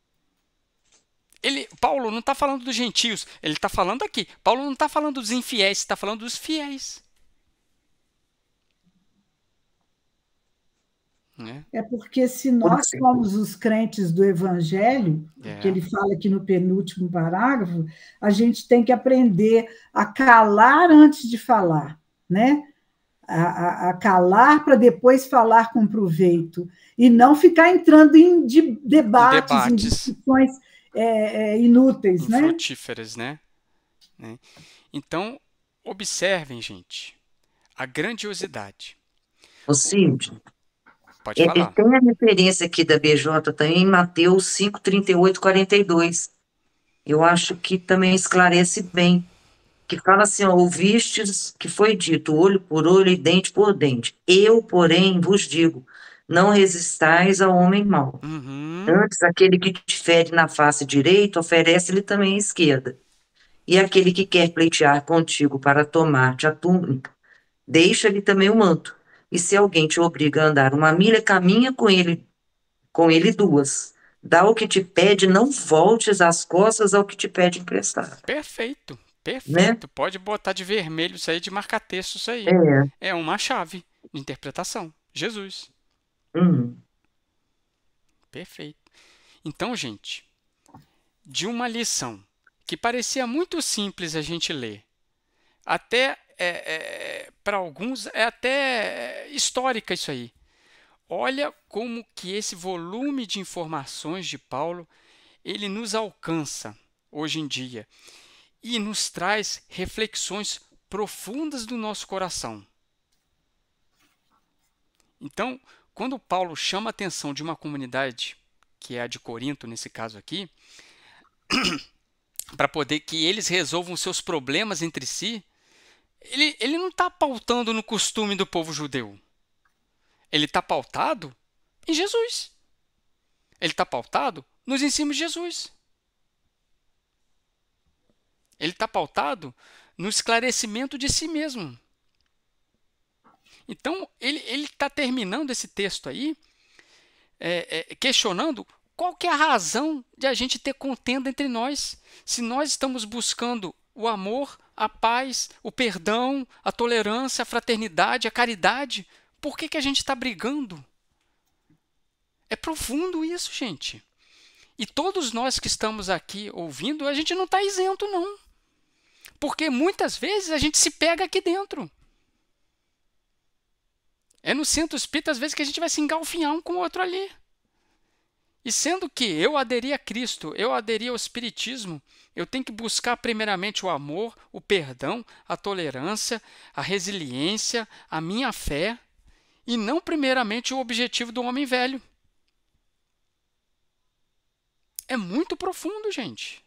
Paulo não está falando dos gentios, ele está falando aqui. Paulo não está falando dos infiéis, está falando dos fiéis. É porque se nós somos os crentes do Evangelho, que ele fala aqui no penúltimo parágrafo, a gente tem que aprender a calar antes de falar, né? A calar para depois falar com proveito, e não ficar entrando em debates, em discussões inúteis, né? Infrutíferas, né? Então, observem, gente, a grandiosidade. Ô, Cíntia, pode falar. Tem a referência aqui da BJ também em Mateus 5, 38, 42. Eu acho que também esclarece bem. Que fala assim, ó, ouvistes que foi dito, olho por olho e dente por dente. Eu, porém, vos digo, não resistais ao homem mau. Antes, aquele que te fere na face direita, oferece-lhe também a esquerda. E aquele que quer pleitear contigo para tomar-te a túnica, deixa-lhe também o manto. E se alguém te obriga a andar 1 milha, caminha com ele 2. Dá o que te pede, não voltes as costas ao que te pede emprestado. Perfeito. Perfeito, né? Pode botar de vermelho isso aí, de marca-texto isso aí. É uma chave de interpretação. Jesus. Perfeito. Então, gente, de uma lição que parecia muito simples a gente ler, até, para alguns, é até histórica isso aí. Olha como que esse volume de informações de Paulo, ele nos alcança hoje em dia. E nos traz reflexões profundas do nosso coração. Então, quando Paulo chama a atenção de uma comunidade, que é a de Corinto, nesse caso aqui, para poder que eles resolvam seus problemas entre si, ele não está pautando no costume do povo judeu. Ele está pautado em Jesus. Ele está pautado nos ensinos de Jesus. Ele está pautado no esclarecimento de si mesmo. Então, ele está terminando esse texto aí, questionando qual que é a razão de a gente ter contenda entre nós. Se nós estamos buscando o amor, a paz, o perdão, a tolerância, a fraternidade, a caridade, por que a gente está brigando? É profundo isso, gente. E todos nós que estamos aqui ouvindo, a gente não está isento, não. Porque muitas vezes a gente se pega aqui dentro. É no centro espírita, às vezes, que a gente vai se engalfinhar um com o outro ali. E sendo que eu aderi a Cristo, eu aderi ao Espiritismo, eu tenho que buscar primeiramente o amor, o perdão, a tolerância, a resiliência, a minha fé, e não primeiramente o objetivo do homem velho. É muito profundo, gente.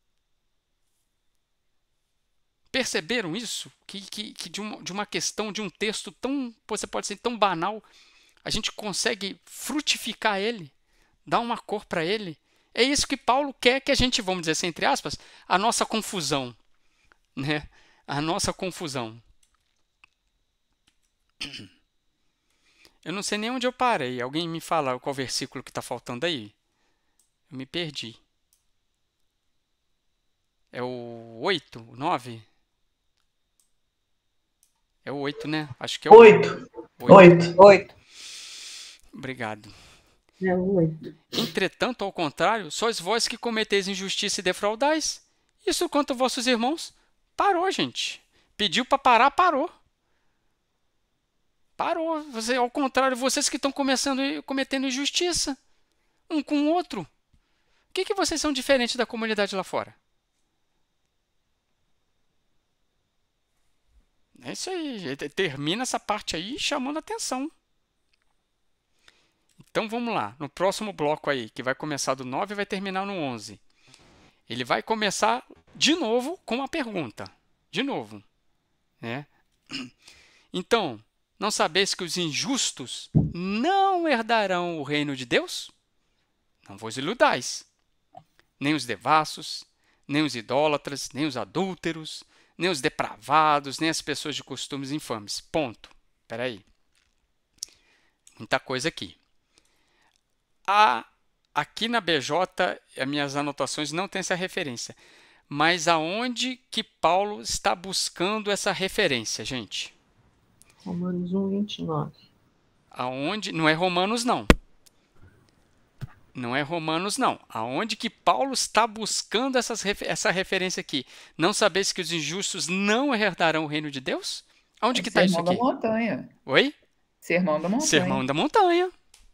Perceberam isso? Que de uma questão, de um texto tão, você pode ser tão banal, a gente consegue frutificar ele, dar uma cor para ele. É isso que Paulo quer que a gente, vamos dizer assim, entre aspas, a nossa confusão, né? A nossa confusão. Eu não sei nem onde eu parei. Alguém me fala qual versículo que está faltando aí? Eu me perdi. É o 8, o 9? É o 8, né? Acho que é o 8. 8. Obrigado. É o 8. Entretanto, ao contrário, sois vós que cometeis injustiça e defraudais. Isso quanto aos vossos irmãos. Parou, gente. Pediu para parar, parou. Parou. Ao contrário, vocês que estão cometendo injustiça um com o outro. O que vocês são diferentes da comunidade lá fora? É isso aí. Termina essa parte aí chamando a atenção. Então vamos lá. No próximo bloco aí, que vai começar do 9 e vai terminar no 11. Ele vai começar de novo com uma pergunta. De novo. Né? Então, não sabeis que os injustos não herdarão o reino de Deus? Não vos iludais. Nem os devassos, nem os idólatras, nem os adúlteros, nem os depravados, nem as pessoas de costumes infames. Ponto. Espera aí. Muita coisa aqui. Aqui na BJ, as minhas anotações não têm essa referência. Mas aonde que Paulo está buscando essa referência, gente? Romanos 1, 29. Aonde? Não é Romanos, não. Não é Romanos, não. Aonde que Paulo está buscando essa referência aqui? Não sabeis que os injustos não herdarão o reino de Deus? Aonde que está isso aqui? Sermão da Montanha. Oi? Sermão da Montanha. Sermão da Montanha.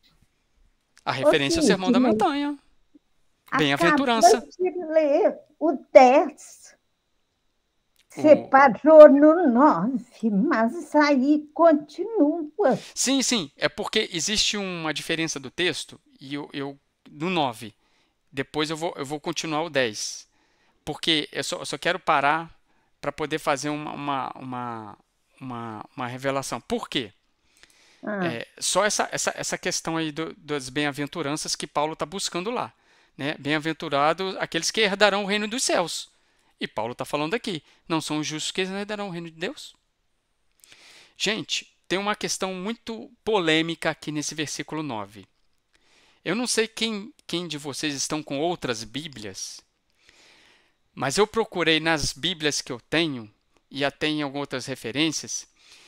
A referência é o Sermão da Montanha. Bem-aventurança. Acabei de ler o 10. Você parou no 9, mas aí continua. Sim, sim. É porque existe uma diferença do texto e eu no 9. Depois eu vou continuar o 10. Porque eu só quero parar para poder fazer uma revelação. Por quê? Só essa questão aí das bem-aventuranças que Paulo está buscando lá. Né? Bem-aventurados aqueles que herdarão o reino dos céus. E Paulo está falando aqui, não são os justos que herdarão o reino de Deus? Gente, tem uma questão muito polêmica aqui nesse versículo 9. Eu não sei quem de vocês estão com outras Bíblias, mas eu procurei nas Bíblias que eu tenho, e até em algumas outras referências,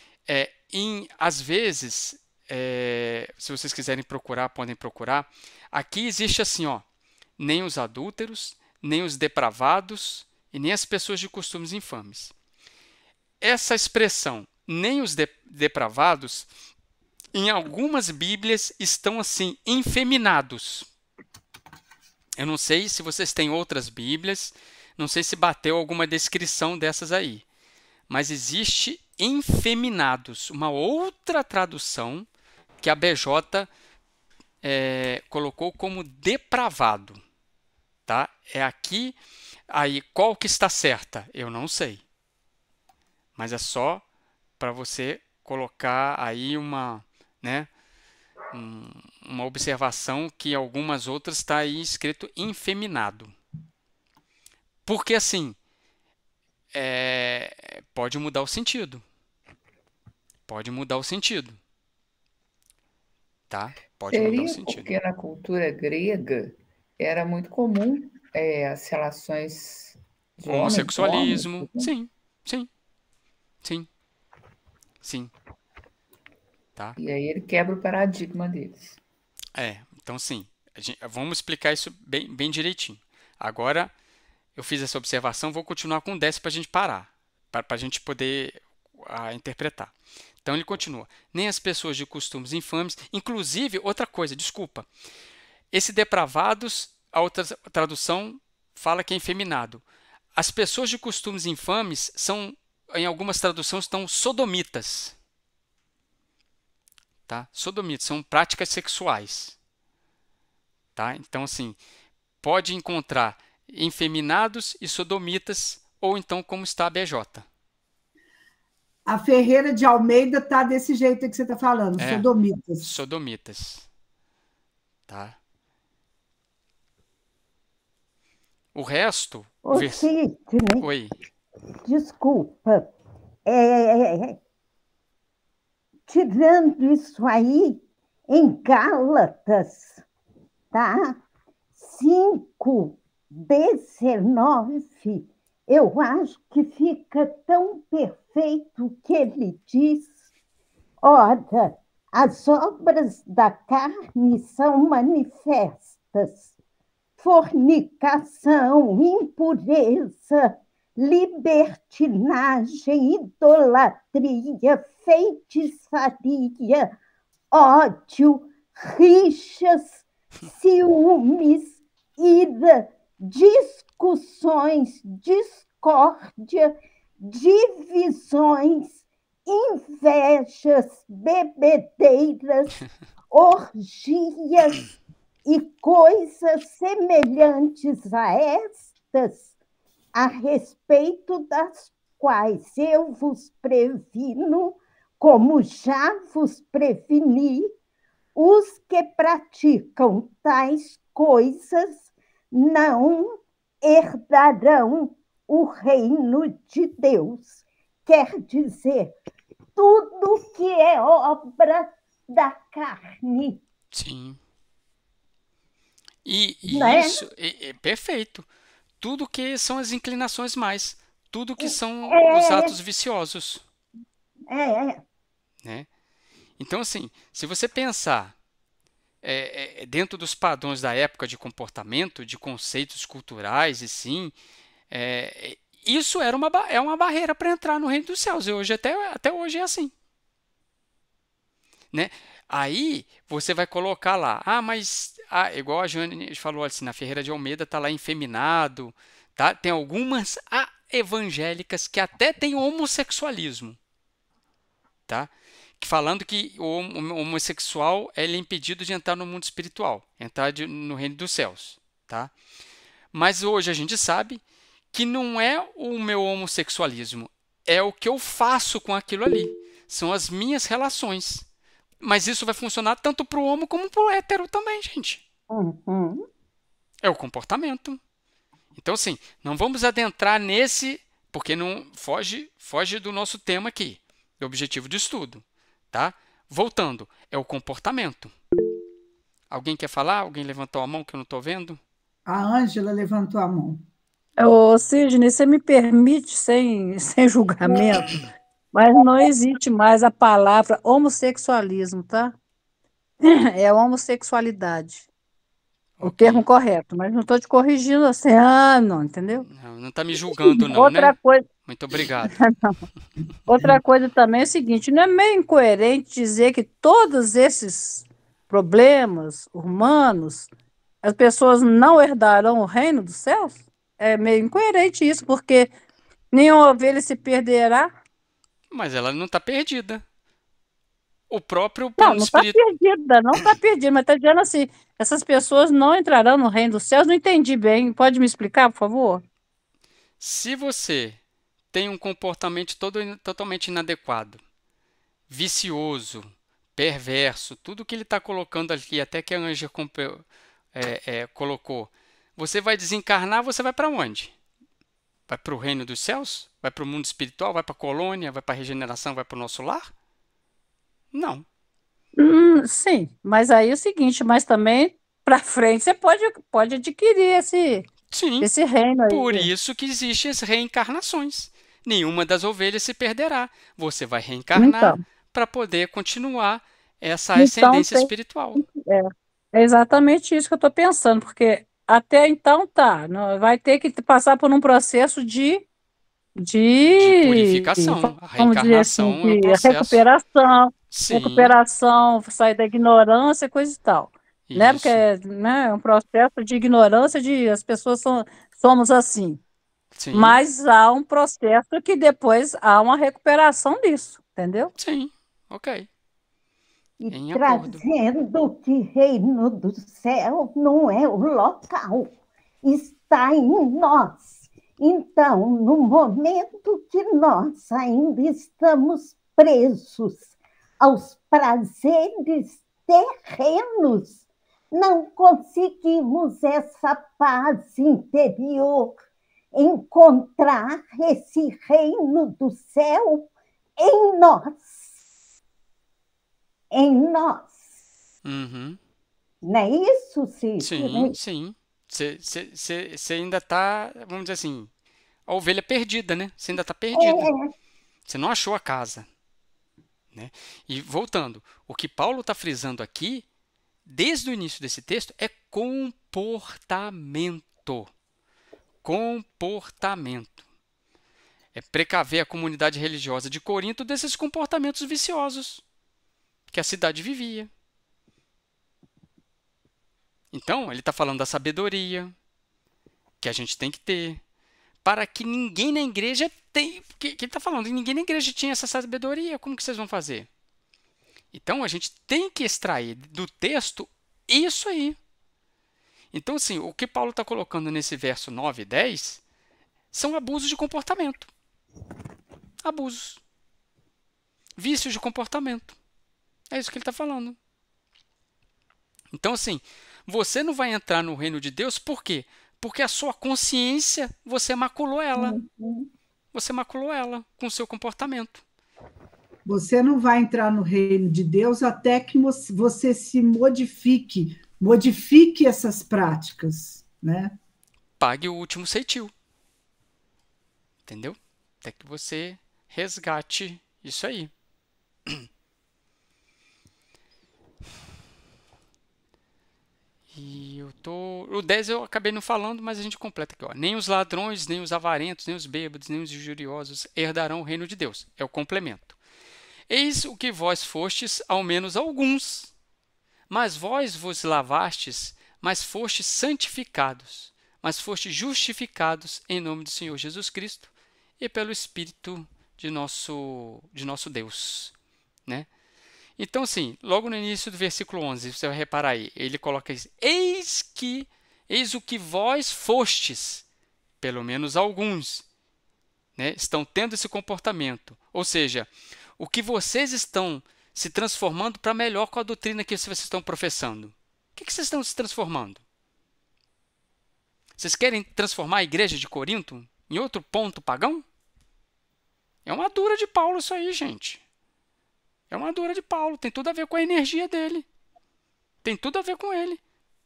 às vezes, se vocês quiserem procurar, podem procurar. Aqui existe assim, ó, nem os adúlteros, nem os depravados e nem as pessoas de costumes infames. Essa expressão, nem os depravados, em algumas Bíblias estão assim, efeminados. Eu não sei se vocês têm outras Bíblias, não sei se bateu alguma descrição dessas aí, mas existe efeminados, uma outra tradução que a BJ colocou como depravado. Tá? É aqui, aí qual que está certa? Eu não sei. Mas é só para você colocar aí uma observação que algumas outras está aí escrito efeminado. Porque assim, pode mudar o sentido. Pode mudar o sentido, tá? Pode mudar o Seria sentido. porque na cultura grega era muito comum as relações de homem com homem. Homossexualismo, sim, sim, sim, sim, tá? E aí ele quebra o paradigma deles. Então sim, vamos explicar isso bem direitinho. Agora, eu fiz essa observação, vou continuar com o 10 para a gente parar, para a gente poder interpretar. Então ele continua. Nem as pessoas de costumes infames, inclusive, outra coisa, desculpa. Esse depravados, a outra tradução fala que é efeminado. As pessoas de costumes infames são, em algumas traduções, estão sodomitas. Tá? Sodomitas, são práticas sexuais. Tá? Então, assim, pode encontrar efeminados e sodomitas, ou então como está a BJ. A Ferreira de Almeida está desse jeito que você está falando, sodomitas. Sodomitas. Tá? O resto... Sidney, Oi. desculpa. Tirando isso aí, em Gálatas, tá? 5:19, eu acho que fica tão perfeito o que ele diz. Ora, as obras da carne são manifestas: fornicação, impureza, libertinagem, idolatria, feitiçaria, ódio, rixas, ciúmes, ira, discussões, discórdia, divisões, invejas, bebedeiras, orgias e coisas semelhantes a estas, a respeito das quais eu vos previno, como já vos preveni, os que praticam tais coisas não herdarão o reino de Deus. Quer dizer, tudo que é obra da carne. Sim. E Né? isso é perfeito. Tudo que são as inclinações mais. Tudo que são os atos viciosos. Né? Então, assim, se você pensar dentro dos padrões da época de comportamento, de conceitos culturais, e sim, isso é uma barreira para entrar no reino dos céus. E hoje, até hoje é assim. Né? Aí você vai colocar lá, mas igual a Jane falou assim, na Ferreira de Almeida está lá efeminado, tá? Tem algumas evangélicas que até tem homossexualismo, tá? Falando que o homossexual ele é impedido de entrar no mundo espiritual, entrar no reino dos céus, tá? Mas hoje a gente sabe que não é o meu homossexualismo, é o que eu faço com aquilo ali, são as minhas relações. Mas isso vai funcionar tanto para o homo como para o hétero também, gente. Uhum. É o comportamento. Então, assim, não vamos adentrar nesse, porque não foge do nosso tema aqui, do objetivo de estudo. Tá? Voltando, é o comportamento. Alguém quer falar? Alguém levantou a mão que eu não estou vendo? A Ângela levantou a mão. Ô, Sidney, você me permite, sem julgamento, mas não existe mais a palavra homossexualismo, tá? É homossexualidade. O termo correto, mas não estou te corrigindo assim, não, entendeu? Não está me julgando, não, Outra né? coisa... Muito obrigado. Outra coisa também é o seguinte, não é meio incoerente dizer que todos esses problemas humanos, as pessoas não herdarão o reino dos céus? É meio incoerente isso, porque nenhuma ovelha se perderá. Mas ela não está perdida. O próprio Não, plano não está perdida, não está perdida, mas está dizendo assim, essas pessoas não entrarão no reino dos céus. Não entendi bem, pode me explicar, por favor? Se você tem um comportamento totalmente inadequado, vicioso, perverso, tudo que ele está colocando aqui, até que a Anja colocou, você vai desencarnar, você vai para onde? Vai para o reino dos céus? Vai para o mundo espiritual? Vai para a colônia? Vai para a regeneração? Vai para o nosso lar? Não. Sim, mas aí é o seguinte, mas também para frente você pode adquirir Sim, esse reino por aí. isso que existem as reencarnações. Nenhuma das ovelhas se perderá. Você vai reencarnar Então, para poder continuar essa então ascendência espiritual. é, é exatamente isso que eu estou pensando, porque até então vai ter que passar por um processo de, De purificação. A vamos dizer assim, reencarnação é o de processo. recuperação, Sim, sair da ignorância, coisa e tal, né? Porque, isso. né, é um processo de ignorância de as pessoas somos assim, Sim, mas há um processo que depois há uma recuperação disso, entendeu? sim. Ok. E Em acordo. trazendo que reino do céu não é o local, está em nós. Então, no momento que nós ainda estamos presos aos prazeres terrenos, não conseguimos essa paz interior, encontrar esse reino do céu em nós. Em nós. Uhum. Não é isso, Sidney? Sim, sim. Você ainda está, vamos dizer assim, a ovelha perdida, né? Você ainda está perdida. Você não achou a casa. Né? E voltando, o que Paulo está frisando aqui, desde o início desse texto, é comportamento. Comportamento. É precaver a comunidade religiosa de Corinto desses comportamentos viciosos que a cidade vivia. Então, ele está falando da sabedoria que a gente tem que ter, para que ninguém na igreja tenha. Que ele está falando, ninguém na igreja tinha essa sabedoria. Como que vocês vão fazer? Então, a gente tem que extrair do texto isso aí. Então, assim, o que Paulo está colocando nesse verso 9 e 10 são abusos de comportamento. Abusos. Vícios de comportamento. É isso que ele está falando. Então, assim, você não vai entrar no reino de Deus, por quê? Porque a sua consciência, você maculou ela. Você maculou ela com o seu comportamento. Você não vai entrar no reino de Deus até que você se modifique essas práticas, né? Pague o último ceitil. Entendeu? Até que você resgate isso aí. E o 10 eu acabei não falando, mas a gente completa aqui. Ó. Nem os ladrões, nem os avarentos, nem os bêbados, nem os injuriosos herdarão o reino de Deus. É o complemento. Eis o que vós fostes, ao menos alguns. Mas vós vos lavastes, mas fostes santificados, mas fostes justificados em nome do Senhor Jesus Cristo e pelo Espírito de nosso Deus. Né? Então, assim, logo no início do versículo 11, você vai reparar aí, ele coloca isso, eis o que vós fostes, pelo menos alguns, né, estão tendo esse comportamento. Ou seja, o que vocês estão se transformando para melhor com a doutrina que vocês estão professando. O que vocês estão se transformando? Vocês querem transformar a igreja de Corinto em outro ponto pagão? É uma dura de Paulo isso aí, gente. É uma dura de Paulo. Tem tudo a ver com a energia dele. Tem tudo a ver com ele.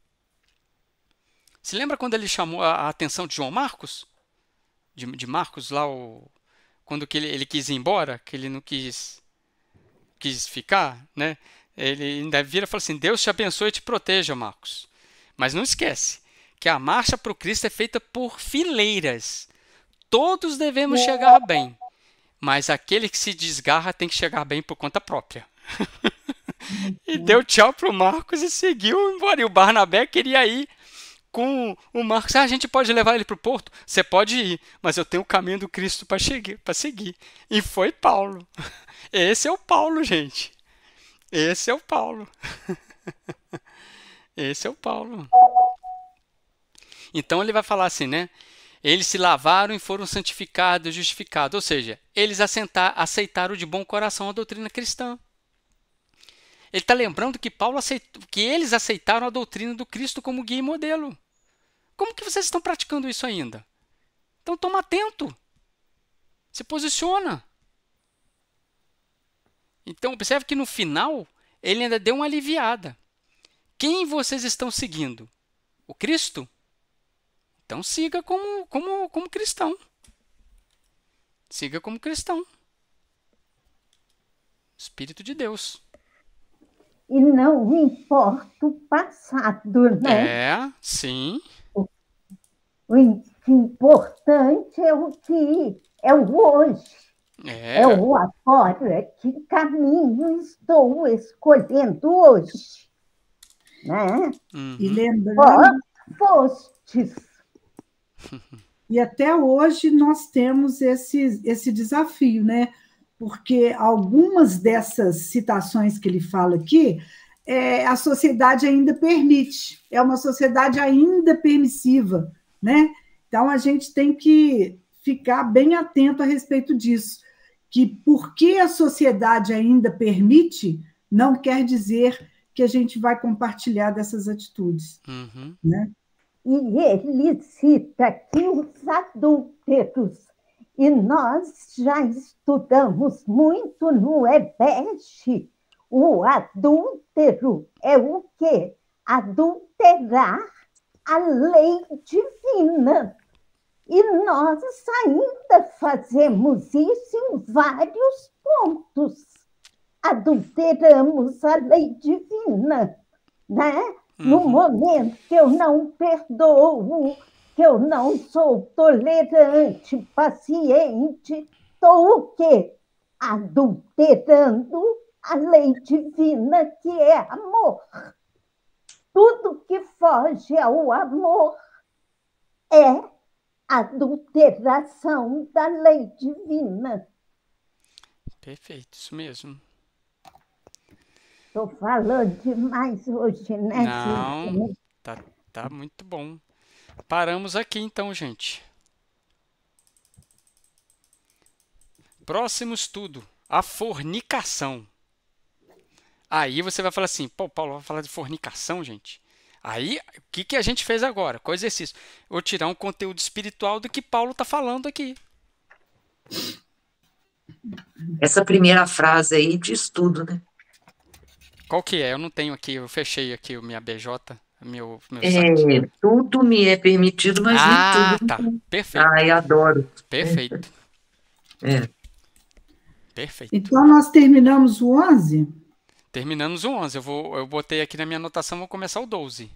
Se lembra quando ele chamou a atenção de João Marcos? De Marcos lá, quando que ele quis ir embora, que ele não quis ficar, né? Ele ainda vira e fala assim, Deus te abençoe e te proteja, Marcos. Mas não esquece que a marcha para o Cristo é feita por fileiras. Todos devemos chegar bem. Mas aquele que se desgarra tem que chegar bem por conta própria. E deu tchau pro Marcos e seguiu embora. E o Barnabé queria ir com o Marcos. A gente pode levar ele para o porto? Você pode ir, mas eu tenho o caminho do Cristo para seguir. E foi Paulo. Esse é o Paulo, gente. Esse é o Paulo. Esse é o Paulo. Então ele vai falar assim, né? Eles se lavaram e foram santificados, justificados. Ou seja, eles aceitaram de bom coração a doutrina cristã. Ele está lembrando que que eles aceitaram a doutrina do Cristo como guia e modelo. Como que vocês estão praticando isso ainda? Então toma atento. Se posiciona. Então, observe que no final, ele ainda deu uma aliviada. Quem vocês estão seguindo? O Cristo? Então siga como cristão. Siga como cristão. Espírito de Deus. E não importa o passado, né? É, sim. O importante é o que é o hoje. É o agora. Que caminho estou escolhendo hoje? Né? E lembrando... Postes. E até hoje nós temos esse desafio, né? Porque algumas dessas citações que ele fala aqui, a sociedade ainda permite, é uma sociedade ainda permissiva, né? Então, a gente tem que ficar bem atento a respeito disso, que porque a sociedade ainda permite, não quer dizer que a gente vai compartilhar dessas atitudes, né? E ele cita aqui os adúlteros. E nós já estudamos muito no EBEST. O adúltero é o quê? Adulterar a lei divina. E nós ainda fazemos isso em vários pontos. Adulteramos a lei divina, né? No momento que eu não perdoo, que eu não sou tolerante, paciente, estou o quê? Adulterando a lei divina, que é amor. Tudo que foge ao amor é adulteração da lei divina. Perfeito, isso mesmo. Estou falando demais hoje, né? Não, tá muito bom. Paramos aqui então, gente. Próximo estudo, a fornicação. Aí você vai falar assim, pô, Paulo, vai falar de fornicação, gente? Aí, o que a gente fez agora? Qual exercício? Eu vou tirar um conteúdo espiritual do que Paulo está falando aqui. Essa primeira frase aí diz tudo, né? Qual que é? Eu não tenho aqui, eu fechei aqui o minha BJ, meu site. Tudo me é permitido, mas nem tudo. Tá. Perfeito. Ai, adoro. Perfeito. Perfeito. Então, nós terminamos o 11? Terminamos o 11. Eu botei aqui na minha anotação, vou começar o 12.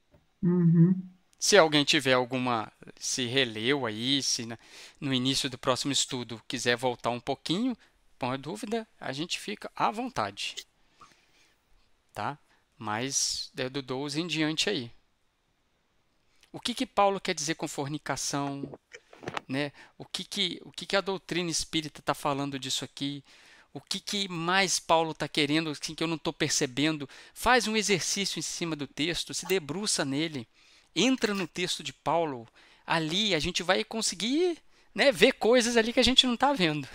Se alguém tiver se releu aí, se no início do próximo estudo quiser voltar um pouquinho, põe dúvida, a gente fica à vontade. Tá? Mas é do 12 em diante aí. O que Paulo quer dizer com fornicação? Né? O que a doutrina espírita está falando disso aqui? O que mais Paulo está querendo, assim, que eu não estou percebendo? Faz um exercício em cima do texto, se debruça nele, entra no texto de Paulo. Ali a gente vai conseguir, né, ver coisas ali que a gente não está vendo.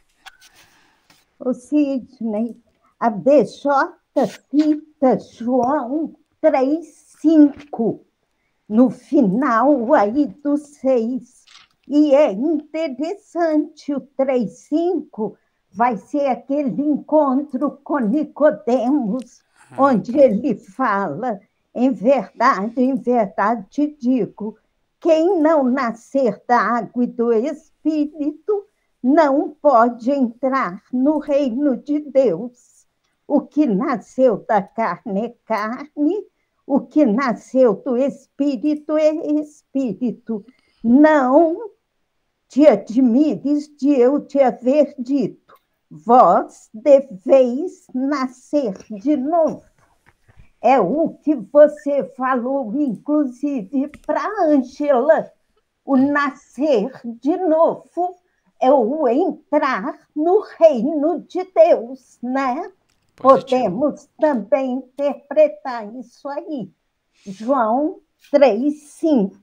Ô Sidney, a BJ cita João 3,5 no final aí do 6. E é interessante, o 3,5 vai ser aquele encontro com Nicodemos, onde ele fala, em verdade te digo, quem não nascer da água e do Espírito não pode entrar no reino de Deus. O que nasceu da carne é carne, o que nasceu do Espírito é Espírito. Não te admires de eu te haver dito, vós deveis nascer de novo. É o que você falou, inclusive, para a Ângela. O nascer de novo é o entrar no reino de Deus, né? Podemos também interpretar isso aí. João 3,5.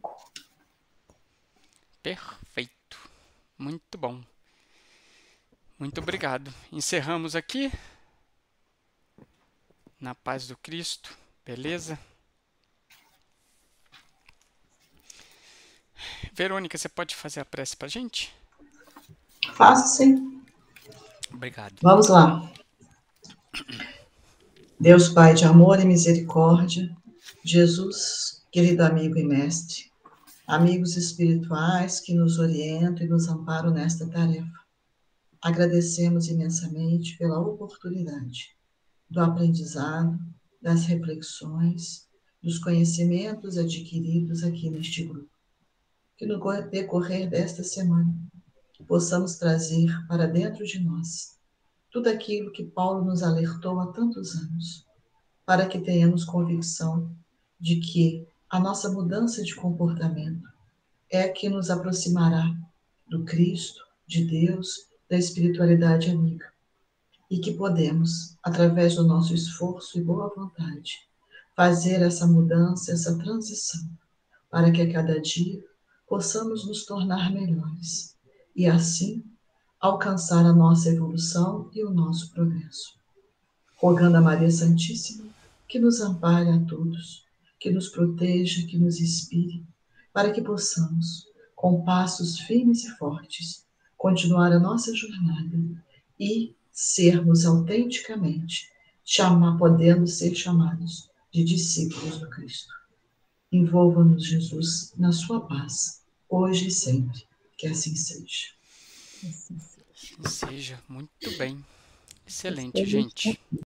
Perfeito. Muito bom. Muito obrigado. Encerramos aqui. Na paz do Cristo. Beleza? Verônica, você pode fazer a prece para a gente? Faço sim. Obrigado. Vamos lá. Deus Pai de amor e misericórdia, Jesus, querido amigo e mestre, amigos espirituais que nos orientam e nos amparam nesta tarefa, agradecemos imensamente pela oportunidade do aprendizado, das reflexões, dos conhecimentos adquiridos aqui neste grupo. Que no decorrer desta semana possamos trazer para dentro de nós tudo aquilo que Paulo nos alertou há tantos anos, para que tenhamos convicção de que a nossa mudança de comportamento é a que nos aproximará do Cristo, de Deus, da espiritualidade amiga, e que podemos, através do nosso esforço e boa vontade, fazer essa mudança, essa transição, para que a cada dia possamos nos tornar melhores e assim alcançar a nossa evolução e o nosso progresso. Rogando a Maria Santíssima que nos ampare a todos, que nos proteja, que nos inspire, para que possamos, com passos firmes e fortes, continuar a nossa jornada e sermos autenticamente, podendo ser chamados de discípulos do Cristo. Envolva-nos, Jesus, na sua paz, hoje e sempre. Que assim seja. Assim seja. Muito bem. Excelente, gente.